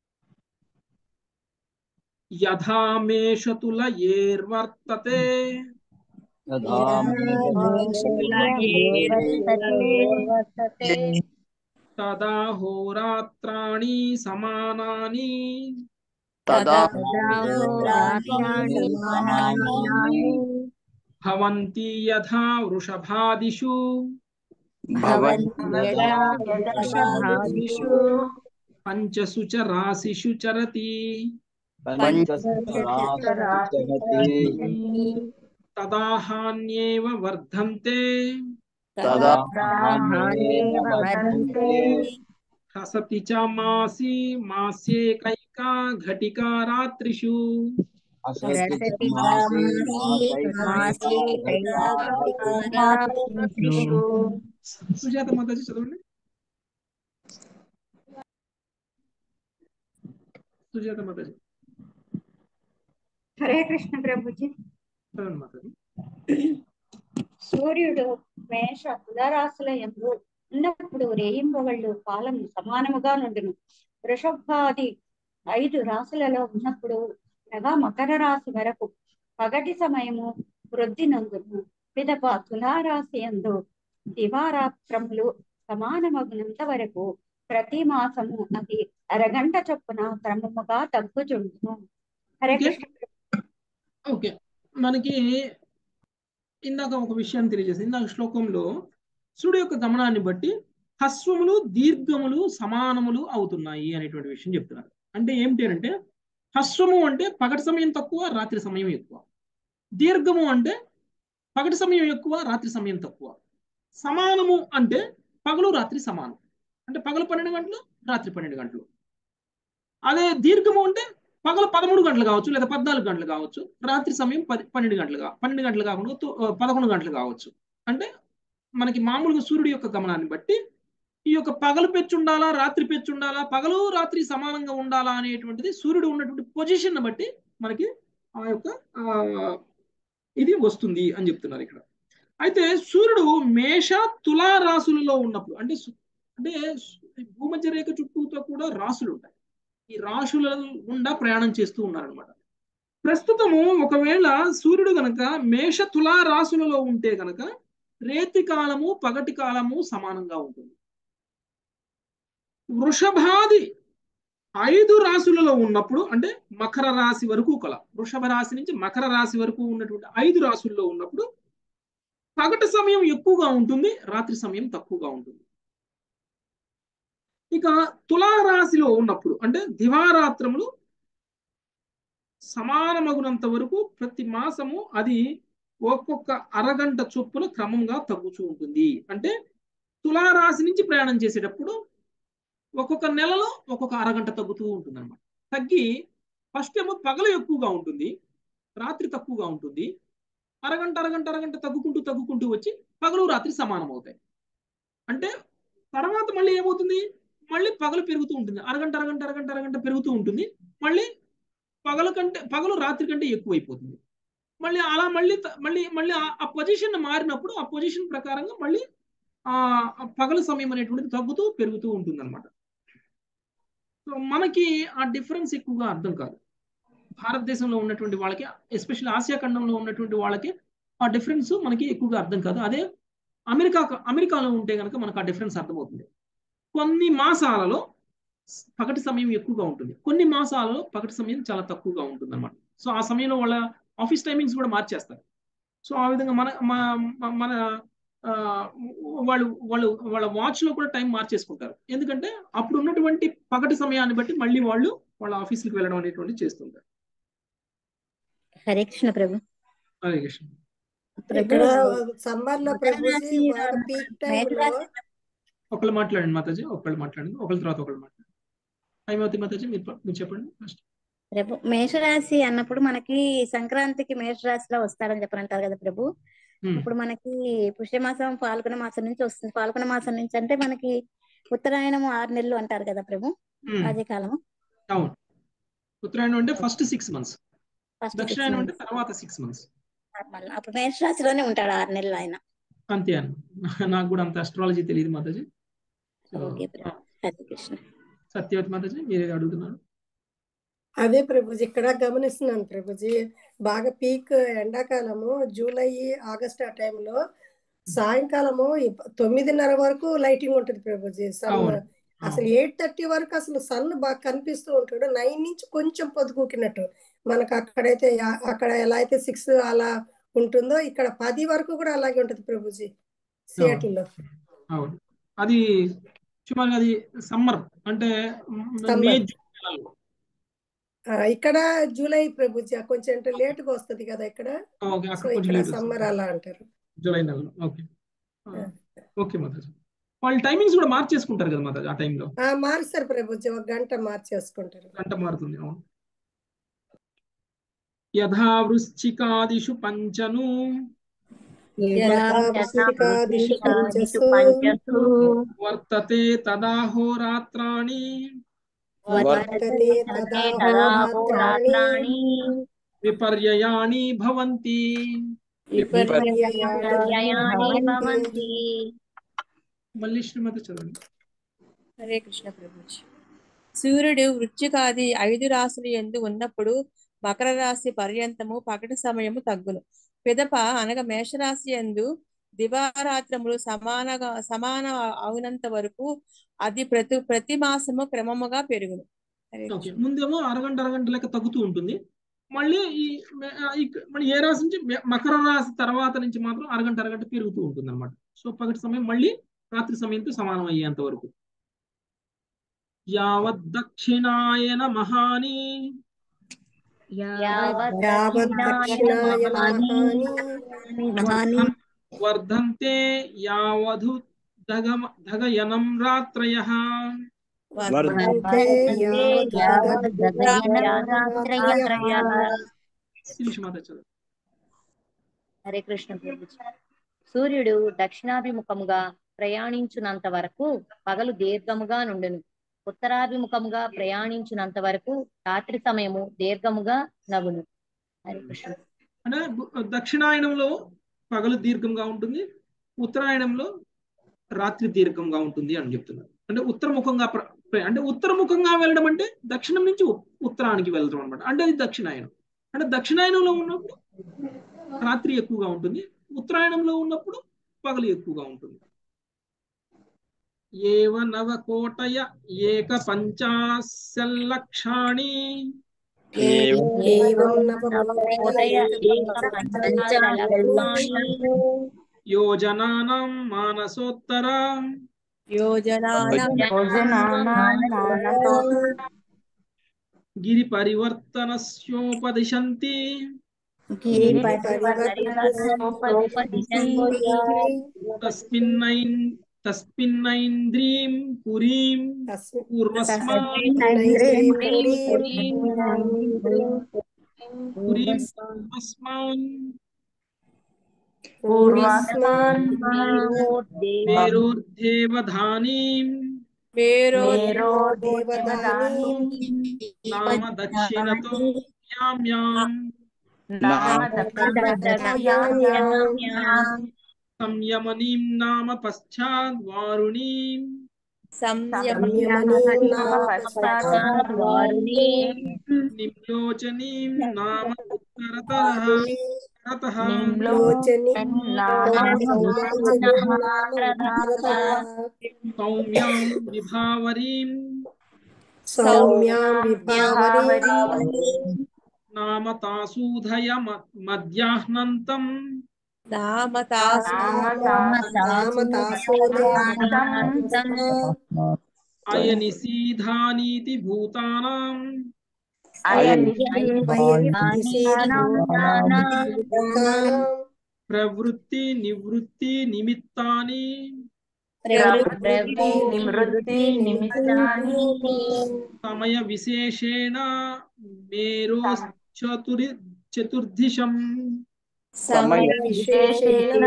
Speaker 2: యథామేషతుల ఏర్వర్తతే తదా హోరాత్రాణి సమానాని భవంతి యథా వృషభాదిషు పంచసు చ రాశిషు చరతి తదాహాన్యేవ వర్ధంతే హసతి చ మాసి మాస్యేకైకా ఘటికా రాత్రిషు. సుజాత మాతాజీ చదవండి. సుజాత మాతాజీ.
Speaker 6: హరే కృష్ణ ప్రభుజీ.
Speaker 2: చదవండి మాతాజీ.
Speaker 6: సూర్యుడు మేష తులారాశుల యందు ఉన్నప్పుడు రేయింబవళ్ళు కాలం సమానముగా నుండును. వృషభాది ఐదు రాశులలో ఉన్నప్పుడు అనగా మకర రాశి వరకు పగటి సమయము వృద్ధి నందును. పిదప తులారాశి యందు దివారాత్రములు సమానమగునంత వరకు ప్రతి మాసము అది అరగంట చొప్పున క్రమముగా తగ్గుచుండును. హరే కృష్ణ.
Speaker 2: ఓకే, మనకి ఇందాక ఒక విషయాన్ని తెలియజేసింది. ఇందాక శ్లోకంలో సూర్యుడు యొక్క గమనాన్ని బట్టి హ్రస్వములు దీర్ఘములు సమానములు అవుతున్నాయి అనేటువంటి విషయం చెప్తున్నారు. అంటే ఏమిటి అంటే హ్రస్వము అంటే పగటి సమయం తక్కువ రాత్రి సమయం ఎక్కువ, దీర్ఘము అంటే పగటి సమయం ఎక్కువ రాత్రి సమయం తక్కువ, సమానము అంటే పగలు రాత్రి సమానం, అంటే పగలు పన్నెండు గంటలు రాత్రి పన్నెండు గంటలు. అదే దీర్ఘము అంటే పగలు పదమూడు గంటలు కావచ్చు లేదా పద్నాలుగు గంటలు కావచ్చు, రాత్రి సమయం పది పన్నెండు గంటలుగా పన్నెండు గంటలు కాకుండా పదకొండు గంటలు కావచ్చు. అంటే మనకి మామూలుగా సూర్యుడి యొక్క గమనాన్ని బట్టి ఈ యొక్క పగలు పెచ్చు ఉండాలా రాత్రి పెచ్చు ఉండాలా, పగలు రాత్రి సమానంగా ఉండాలా అనేటువంటిది సూర్యుడు ఉన్నటువంటి పొజిషన్ బట్టి మనకి ఆ యొక్క ఇది వస్తుంది అని చెప్తున్నారు ఇక్కడ. అయితే సూర్యుడు మేష తులా రాశులలో ఉన్నప్పుడు అంటే అంటే భూమధ్య రేఖ చుట్టూతో కూడా రాశులు ఉంటాయి. ఈ రాశుల గుండా ప్రయాణం చేస్తూ ఉన్నారనమాట. ప్రస్తుతము ఒకవేళ సూర్యుడు గనక మేష తులా రాశులలో ఉంటే గనక రేతి కాలము పగటి కాలము సమానంగా ఉంటుంది. వృషభాది ఐదు రాశులలో ఉన్నప్పుడు అంటే మకర రాశి వరకు కల వృషభ రాశి నుంచి మకర రాశి వరకు ఉన్నటువంటి ఐదు రాశుల్లో ఉన్నప్పుడు పగటి సమయం ఎక్కువగా ఉంటుంది, రాత్రి సమయం తక్కువగా ఉంటుంది. ఇక తులారాశిలో ఉన్నప్పుడు అంటే దివారాత్రములు సమానమగునంత వరకు ప్రతి మాసము అది ఒక్కొక్క అరగంట చొప్పున క్రమంగా తగ్గుతూ ఉంటుంది. అంటే తులారాశి నుంచి ప్రయాణం చేసేటప్పుడు ఒక్కొక్క నెలలో ఒక్కొక్క అరగంట తగ్గుతూ ఉంటుంది అనమాట. తగ్గి ఫస్ట్ ఏమో పగలు ఎక్కువగా ఉంటుంది, రాత్రి తక్కువగా ఉంటుంది. అరగంట అరగంట అరగంట తగ్గుకుంటూ తగ్గుకుంటూ వచ్చి పగలు రాత్రి సమానం అవుతాయి. అంటే తర్వాత మళ్ళీ ఏమవుతుంది, మళ్ళీ పగలు పెరుగుతూ ఉంటుంది, అరగంట అరగంట అరగంట అరగంట పెరుగుతూ ఉంటుంది. మళ్ళీ పగల కంటే పగలు రాత్రి కంటే ఎక్కువైపోతుంది. మళ్ళీ అలా మళ్ళీ మళ్ళీ మళ్ళీ ఆ పొజిషన్ మారినప్పుడు ఆ పొజిషన్ ప్రకారంగా మళ్ళీ ఆ పగల సమయం అనేటువంటిది తగ్గుతూ పెరుగుతూ ఉంటుంది అనమాట. సో మనకి ఆ డిఫరెన్స్ ఎక్కువగా అర్థం కాదు. భారతదేశంలో ఉన్నటువంటి వాళ్ళకి ఎస్పెషల్లీ ఆసియా ఖండంలో ఉన్నటువంటి వాళ్ళకి ఆ డిఫరెన్స్ మనకి ఎక్కువగా అర్థం కాదు. అదే అమెరికా అమెరికాలో ఉంటే కనుక మనకు ఆ డిఫరెన్స్ అర్థమవుతుంది. కొన్ని మాసాలలో పగటి సమయం ఎక్కువగా ఉంటుంది, కొన్ని మాసాలలో పగటి సమయం చాలా తక్కువగా ఉంటుంది అనమాట. సో ఆ సమయంలో వాళ్ళ ఆఫీస్ టైమింగ్స్ కూడా మార్చేస్తారు. సో ఆ విధంగా మన మన వాళ్ళు వాళ్ళు వాళ్ళ వాచ్ లో కూడా టైం మార్చేసుకుంటారు. ఎందుకంటే అప్పుడు ఉన్నటువంటి పగటి సమయాన్ని బట్టి మళ్ళీ వాళ్ళు వాళ్ళ ఆఫీస్కి వెళ్ళడం అనేటువంటి చేస్తుంటారు.
Speaker 3: హరే కృష్ణ ప్రభు.
Speaker 2: హరే కృష్ణ.
Speaker 1: ఇక్కడ సమ్మర్ లో ప్రభుజీ బాగా పీక్ టైం లో
Speaker 2: ఒకళ్ళు మాట్లాడండి మాతాజీ, ఒకళ్ళు మాట్లాడండి, ఒకళ్ళ తర్వాత ఒకళ్ళు మాట్లాడండి. హైమవతి మాతాజీ మీరు మీరు చెప్పండి ఫస్ట్.
Speaker 7: ప్రభు మేషరాశి అన్నప్పుడు మనకి సంక్రాంతికి మేషరాశిలో వస్తాడని చెప్పనంటారు కదా ప్రభు. ఇప్పుడు మనకి పుష్యమాసం పాల్గొన మాసం నుంచి వస్తుంది. పాల్గొన మాసం నుంచి అంటే మనకి ఉత్తరాయణము ఆరు నెలలు అంటారు కదా ప్రభు, అదే కాలము.
Speaker 2: అవును, ఉత్తరాయణం అంటే ఫస్ట్ సిక్స్ మంత్స్, దక్షిణాయనం అంటే తర్వాత సిక్స్ మంత్స్.
Speaker 7: అప్పుడు మేషరాశిలోనే ఉంటాడు ఆరు నెలలు ఆయన.
Speaker 2: అంతే అని నాకు కూడా అంత అస్ట్రాలజీ తెలియదు మాతాజీ. సత్యవతి మాతాజీ మీరే అడుగుతున్నారు.
Speaker 1: అదే ప్రభుజీ ఇక్కడ గమనిస్తున్నాను ప్రభుజీ, బాగా పీక్ ఎండాకాలము జూలై ఆగస్ట్ ఆ టైంలో సాయంకాలము తొమ్మిదిన్నర వరకు లైటింగ్ ఉంటుంది ప్రభుజీ. సన్ అసలు ఎయిట్ థర్టీ వరకు అసలు సన్ బాగా కనిపిస్తూ ఉంటాడు. నైన్ నుంచి కొంచెం పొద్దుకూకినట్టు మనకు అక్కడైతే అక్కడ ఎలా అయితే సిక్స్ అలా ఉంటుందో ఇక్కడ పది వరకు కూడా అలాగే ఉంటుంది ప్రభుజీ సియాటిల్ లో.
Speaker 2: అవును, అది సుమారుగా అది సమ్మర్ అంటే మే జూన్.
Speaker 1: ఇక్కడ జూలై ప్రభుజీ కొంచెం అంటే లేట్ గా వస్తుంది కదా ఇక్కడ, సమ్మర్ అలా అంటారు
Speaker 2: జూలై నెలలో. ఓకే ఓకే మాతాజీ, వాళ్ళు టైమింగ్స్ కూడా మార్చేసుకుంటారు కదా మాతాజీ ఆ టైంలో.
Speaker 1: మారుస్తారు ప్రభుజీ, ఒక గంట మార్చేసుకుంటారు.
Speaker 2: గంట మారుతుంది. అవును. యథా వృశ్చికాదిషు పంచను వర్తతే తదాహోరాత్రాణి విపర్యయాణి భవంతి. మళ్ళీ శ్రీమతి చదవండి.
Speaker 8: హరే కృష్ణ ప్రభుజీ. సూర్యుడు వృశ్చికాది ఐదు రాశులు యందు ఉన్నప్పుడు మకర రాశి పర్యంతము పగటి సమయము తగ్గును. పిదప అనగా మేషరాశి యందు దివారాత్రములు సమానగా సమాన అవునంత వరకు అది ప్రతి ప్రతి మాసము క్రమముగా పెరుగును.
Speaker 2: ముందేమో అరగంట అరగంట లెక్క తగ్గుతూ ఉంటుంది. మళ్ళీ ఈ మళ్ళీ ఏ రాశి నుంచి మకర రాశి తర్వాత నుంచి మాత్రం అరగంట అరగంట పెరుగుతూ ఉంటుంది అనమాట. సో పగటి సమయం మళ్ళీ రాత్రి సమయంతో సమానం అయ్యేంత వరకు. యావద్ దక్షిణాయన మహాని వర్ధంతే యావధు ధగయనం రాత్రయః.
Speaker 3: హరే కృష్ణ ప్రభుజీ. సూర్యుడు దక్షిణాభిముఖముగా ప్రయాణించునంత వరకు పగలు దీర్ఘముగా నుండును. ఉత్తరాభిముఖముగా ప్రయాణించినంత వరకు రాత్రి సమయము దీర్ఘముగా నగును. హరే కృష్ణ.
Speaker 2: అంటే దక్షిణాయనంలో పగలు దీర్ఘంగా ఉంటుంది, ఉత్తరాయణంలో రాత్రి దీర్ఘంగా ఉంటుంది అని చెప్తున్నారు. అంటే ఉత్తరముఖంగా అంటే ఉత్తరముఖంగా వెళ్ళడం అంటే దక్షిణం నుంచి ఉత్తరానికి వెళ్ళడం అనమాట. అంటే అది దక్షిణాయనం. అంటే దక్షిణాయనంలో ఉన్నప్పుడు రాత్రి ఎక్కువగా ఉంటుంది, ఉత్తరాయణంలో ఉన్నప్పుడు పగలు ఎక్కువగా ఉంటుంది. ఏవ నవకోటయ ఏక పంచాశల్లక్షాణి యోజనానాం మానసోత్తర గిరి పరివర్తనస్యోపదిశంతి తస్మిన్నైన్ తస్మిన్నైంద్రీం పురీం పూర్వస్మాన్ పురీం పూర్వస్మాన్ మేరోర్దేవధానీం నామ దక్షిణతో యామ్యాం సంయమనీం నామ పశ్చాద్ వారుణీం నిమ్యోచనీం నామ ఉత్తరతః సౌమ్యాం విభావరీం నామ తాసూధయ మధ్యాహ్నంతం అయనిసీధానీతి భూతానాం ప్రవృత్తి నివృత్తి నిమిత్తాని సమయ విశేషేణ మేరో చతురి చతుర్దిశం
Speaker 5: సమయ
Speaker 1: విశేషేణ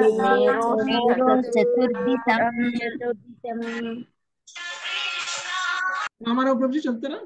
Speaker 2: రామారావు ప్రభుజీ చదువుతారా?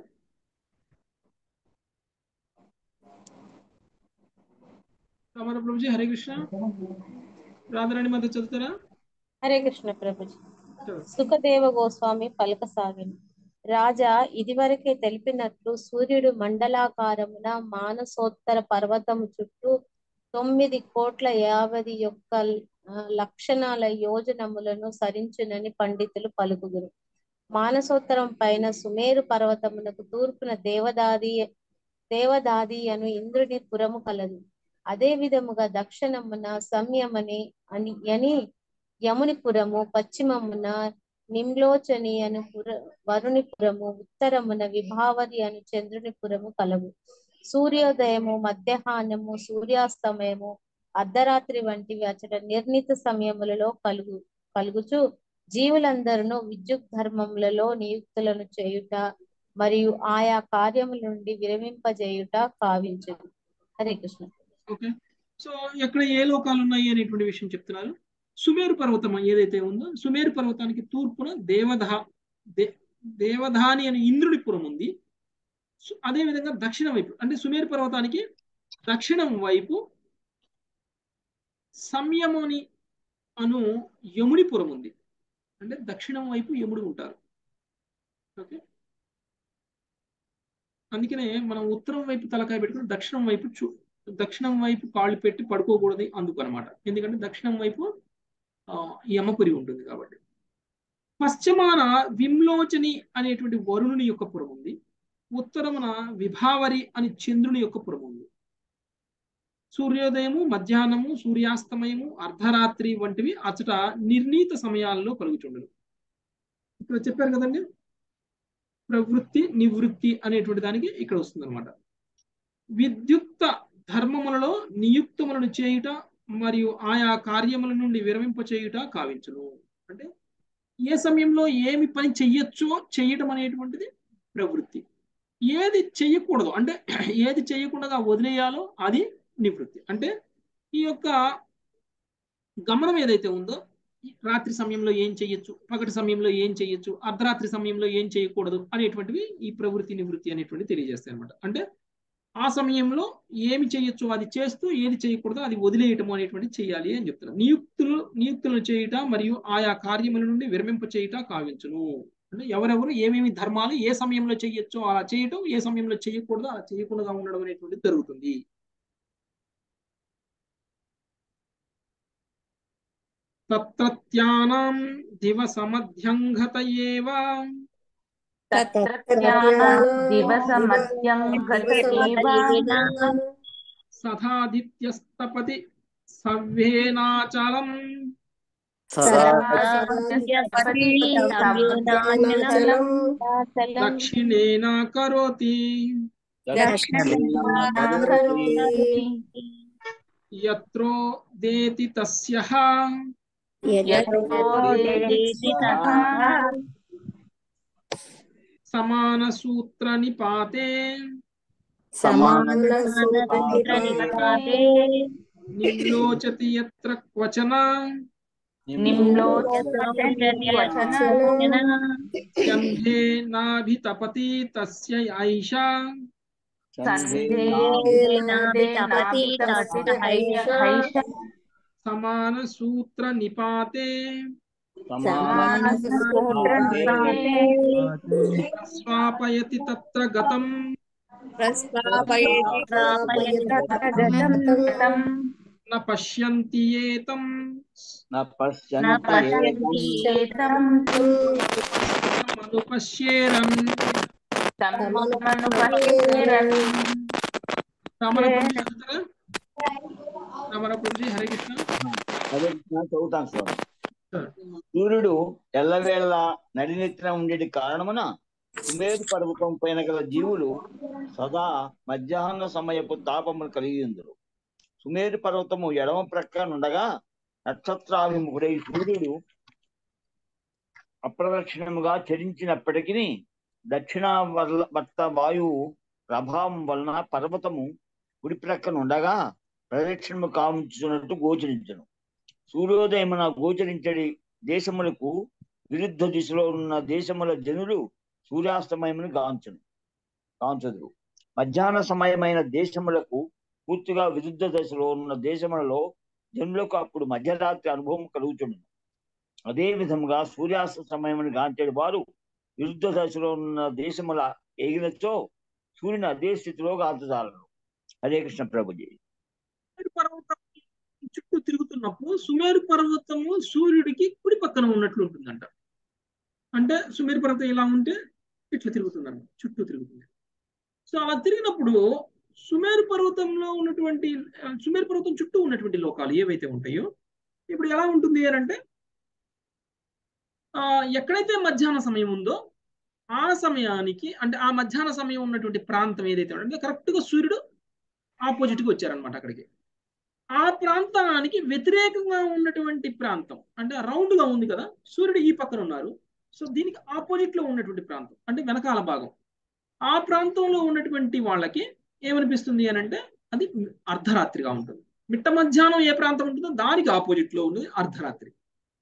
Speaker 2: రామారావు ప్రభుజీ హరే కృష్ణ. రాధారాణి మధ్య చదువుతారా?
Speaker 9: హరే కృష్ణ ప్రభుజీ. సుఖదేవ గోస్వామి పలకసాగిన రాజా ఇదివరకే తెలిపినట్లు సూర్యుడు మండలాకారమున మానసోత్తర పర్వతము చుట్టూ తొమ్మిది కోట్ల యాభై యొక్క లక్షణాల యోజనములను సరించునని పండితులు పలుకుదురు. మానసోత్తరం పైన సుమేరు పర్వతమునకు తూర్పున దేవదాది దేవదాది అను ఇంద్రుని పురము కలదు. అదే విధముగా దక్షిణమున సంయమని అని అని యమునిపురము, పశ్చిమమున నిమ్లోచని అను పుర వరుణిపురము, ఉత్తరమున విభావరి అను చంద్రునిపురము కలవు. సూర్యోదయము, మధ్యాహ్నము, సూర్యాస్తమయము, అర్ధరాత్రి వంటివి అచట నిర్ణీత సమయములలో కలుగు కలుగుచు జీవులందరూ విద్యుత్ ధర్మములలో నియుక్తులను చేయుట మరియు ఆయా కార్యముల నుండి విరమింపజేయుట కావించదు. హరే కృష్ణ.
Speaker 2: ఓకే, సో ఎక్కడ ఏ లోకాలు ఉన్నాయి అనేటువంటి విషయం చెప్తున్నారు. సుమేరు పర్వతం ఏదైతే ఉందో, సుమేరు పర్వతానికి తూర్పున దేవధా దే దేవధాని అనే ఇంద్రుడిపురం ఉంది. అదే విధంగా దక్షిణం వైపు అంటే సుమేరు పర్వతానికి దక్షిణం వైపు సంయమని అను యమునిపురం ఉంది. అంటే దక్షిణం వైపు యముడు ఉంటారు. ఓకే, అందుకనే మనం ఉత్తరం వైపు తలకాయ పెట్టుకుని దక్షిణం వైపు చూ దక్షిణం వైపు కాళ్ళు పెట్టి పడుకోకూడదు అందుకు అనమాట. ఎందుకంటే దక్షిణం వైపు యమపురి ఉంటుంది కాబట్టి. పశ్చిమాన విమ్లోచని అనేటువంటి వరుణుని యొక్క పురం ఉంది. ఉత్తరమున విభావరి అని చంద్రుని యొక్క పురం ఉంది. సూర్యోదయము, మధ్యాహ్నము, సూర్యాస్తమయము, అర్ధరాత్రి వంటివి అచట నిర్ణీత సమయాల్లో కలుగుతుండదు. ఇక్కడ చెప్పారు కదండి, ప్రవృత్తి నివృత్తి అనేటువంటి దానికి ఇక్కడ వస్తుంది అనమాట. విద్యుక్త ధర్మములలో నియుక్తములను చేయుట మరియు ఆయా కార్యముల నుండి విరమింప చేయుట కావించును. అంటే ఏ సమయంలో ఏమి పని చెయ్యొచ్చో చెయ్యటం అనేటువంటిది ప్రవృత్తి. ఏది చెయ్యకూడదు అంటే ఏది చెయ్యకుండా వదిలేయాలో అది నివృత్తి. అంటే ఈ యొక్క గమనం ఏదైతే ఉందో, రాత్రి సమయంలో ఏం చెయ్యొచ్చు, పగటి సమయంలో ఏం చెయ్యొచ్చు, అర్ధరాత్రి సమయంలో ఏం చేయకూడదు అనేటువంటివి ఈ ప్రవృత్తి నివృత్తి అనేటువంటి తెలియజేస్తాయి అనమాట. అంటే ఆ సమయంలో ఏమి చేయొచ్చు అది చేస్తూ, ఏది చేయకూడదు అది వదిలేయటము అనేటువంటి చేయాలి అని చెప్తున్నారు. నియుక్తులు నియుక్తులను చేయుట మరియు ఆయా కార్యముల నుండి విరమింప చేయుట కావించును. అంటే ఎవరెవరు ఏమేమి ధర్మాలు ఏ సమయంలో చేయొచ్చో అలా చేయటం, ఏ సమయంలో చేయకూడదు అలా చేయకుండా ఉండడం అనేటువంటిది జరుగుతుంది. తత్రత్యానాం దివసమధ్యంగత ఏవ సదాదిత్యస్తపతి సవ్యేనాచలం దక్షిణేన కరోతి యత్రో దేతి తస్యః సమాన సూత్ర నిపాతే నిమ్లోచతి యత్ర క్వచన సంధే నాభితపతి తస్య ఐషా సమాన సూత్ర నిపాతే స్వాపయతి తత్ర గతం న పశ్యంతి ఏతం మనుపశ్యేరన్. రామారావు ప్రభుజీ చదువుతారా? రామారావు ప్రభుజీ హరే కృష్ణ.
Speaker 10: హరే కృష్ణ చదువుతాను స్వామి. సూర్యుడు ఎల్లవేళ నడినెత్తిన ఉండేటి కారణమున సుమేరు పర్వతం పైన గల జీవులు సదా మధ్యాహ్న సమయపు తాపమును కలిగి ఉందరు. సుమేరు పర్వతము ఎడమ ప్రక్కనుండగా నక్షత్రాభిముఖుడై సూర్యుడు అప్రదక్షిణముగా చరించినప్పటికీ దక్షిణ వర్త వాయువు ప్రభావం వలన పర్వతము కుడి ప్రక్కనుండగా ప్రదక్షిణము కావించున్నట్టు గోచరించను. సూర్యోదయమున గోచరించడి దేశములకు విరుద్ధ దిశలో ఉన్న దేశముల జనులు సూర్యాస్తమయమును గాంచను గాంచదురు. మధ్యాహ్న సమయమైన దేశములకు పూర్తిగా విరుద్ధ దశలో ఉన్న దేశములలో జనులకు అప్పుడు మధ్యరాత్రి అనుభవం కలుగుతుంది. అదే విధముగా సూర్యాస్త సమయమును గాంచేడు వారు విరుద్ధ దశలో ఉన్న దేశముల ఎగినచో సూర్యుని అదే స్థితిలో గాంచదాలను. హరే కృష్ణ ప్రభుజీ.
Speaker 2: పర్వతం చుట్టూ తిరుగుతున్నప్పుడు సుమేరు పర్వతము సూర్యుడికి కుడి పక్కన ఉన్నట్లు ఉంటుందంట. అంటే సుమేరు పర్వతం ఇలా ఉంటే ఇట్లా తిరుగుతుందంట, చుట్టూ తిరుగుతుంది. సో అలా తిరిగినప్పుడు సుమేరు పర్వతంలో ఉన్నటువంటి సుమేరు పర్వతం చుట్టూ ఉన్నటువంటి లోకాలు ఏవైతే ఉంటాయో ఇప్పుడు ఎలా ఉంటుంది అని అంటే ఆ ఎక్కడైతే మధ్యాహ్న సమయం ఉందో ఆ సమయానికి అంటే ఆ మధ్యాహ్న సమయం ఉన్నటువంటి ప్రాంతం ఏదైతే ఉంటుందో కరెక్ట్ గా సూర్యుడు ఆపోజిట్ గా వచ్చారనమాట అక్కడికి. ఆ ప్రాంతానికి వ్యతిరేకంగా ఉన్నటువంటి ప్రాంతం అంటే రౌండ్ గా ఉంది కదా, సూర్యుడు ఈ పక్కన ఉన్నారు. సో దీనికి ఆపోజిట్ లో ఉన్నటువంటి ప్రాంతం అంటే వెనకాల భాగం, ఆ ప్రాంతంలో ఉన్నటువంటి వాళ్ళకి ఏమనిపిస్తుంది అని అంటే అది అర్ధరాత్రిగా ఉంటుంది. మిట్ట మధ్యాహ్నం ఏ ప్రాంతం ఉంటుందో దానికి ఆపోజిట్ లో ఉన్నది అర్ధరాత్రి.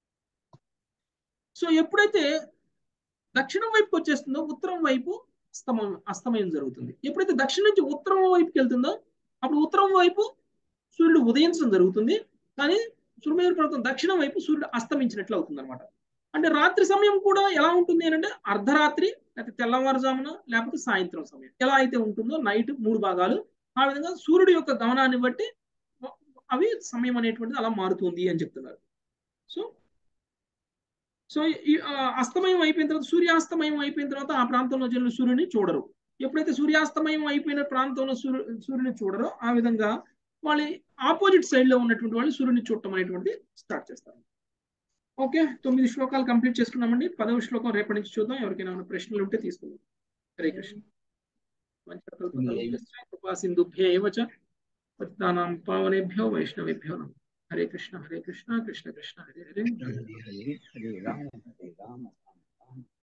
Speaker 2: సో ఎప్పుడైతే దక్షిణం వైపుకి వచ్చేస్తుందో ఉత్తరం వైపు అస్తమయం అస్తమయం జరుగుతుంది. ఎప్పుడైతే దక్షిణం నుంచి ఉత్తరం వైపుకి వెళ్తుందో అప్పుడు ఉత్తరం వైపు సూర్యుడు ఉదయించడం జరుగుతుంది, కానీ సుమేరు పర్వతం దక్షిణం వైపు సూర్యుడు అస్తమించినట్లు అవుతుంది అనమాట. అంటే రాత్రి సమయం కూడా ఎలా ఉంటుంది అని అంటే అర్ధరాత్రి లేకపోతే తెల్లవారుజామున లేకపోతే సాయంత్రం సమయం ఎలా అయితే ఉంటుందో నైట్ మూడు భాగాలు, ఆ విధంగా సూర్యుడు యొక్క గమనాన్ని బట్టి అవి సమయం అనేటువంటిది అలా మారుతుంది అని చెప్తున్నారు. సో సో ఈ అస్తమయం అయిపోయిన తర్వాత సూర్యాస్తమయం అయిపోయిన తర్వాత ఆ ప్రాంతంలో జనులు సూర్యుని చూడరు. ఎప్పుడైతే సూర్యాస్తమయం అయిపోయిన ప్రాంతంలో సూర్యు సూర్యుని చూడరో ఆ విధంగా వాళ్ళ ఆపోజిట్ సైడ్ లో ఉన్నటువంటి వాళ్ళు సూర్యుని చూడటం అనేటువంటి స్టార్ట్ చేస్తారు. ఓకే, తొమ్మిది శ్లోకాలు కంప్లీట్ చేసుకున్నామండి. పదవ శ్లోకం రేపటి నుంచి చూద్దాం. ఎవరికైనా ఏమైనా ప్రశ్నలు ఉంటే తీసుకుందాం. హరే కృష్ణ. కృపా సింధుభ్య ఏవ చ పతితానాం పావనేభ్యో వైష్ణవేభ్యో నమః. హరే కృష్ణ హరే కృష్ణ కృష్ణ కృష్ణ హరే హరే.
Speaker 10: హరే హరే రామ హరే రామ.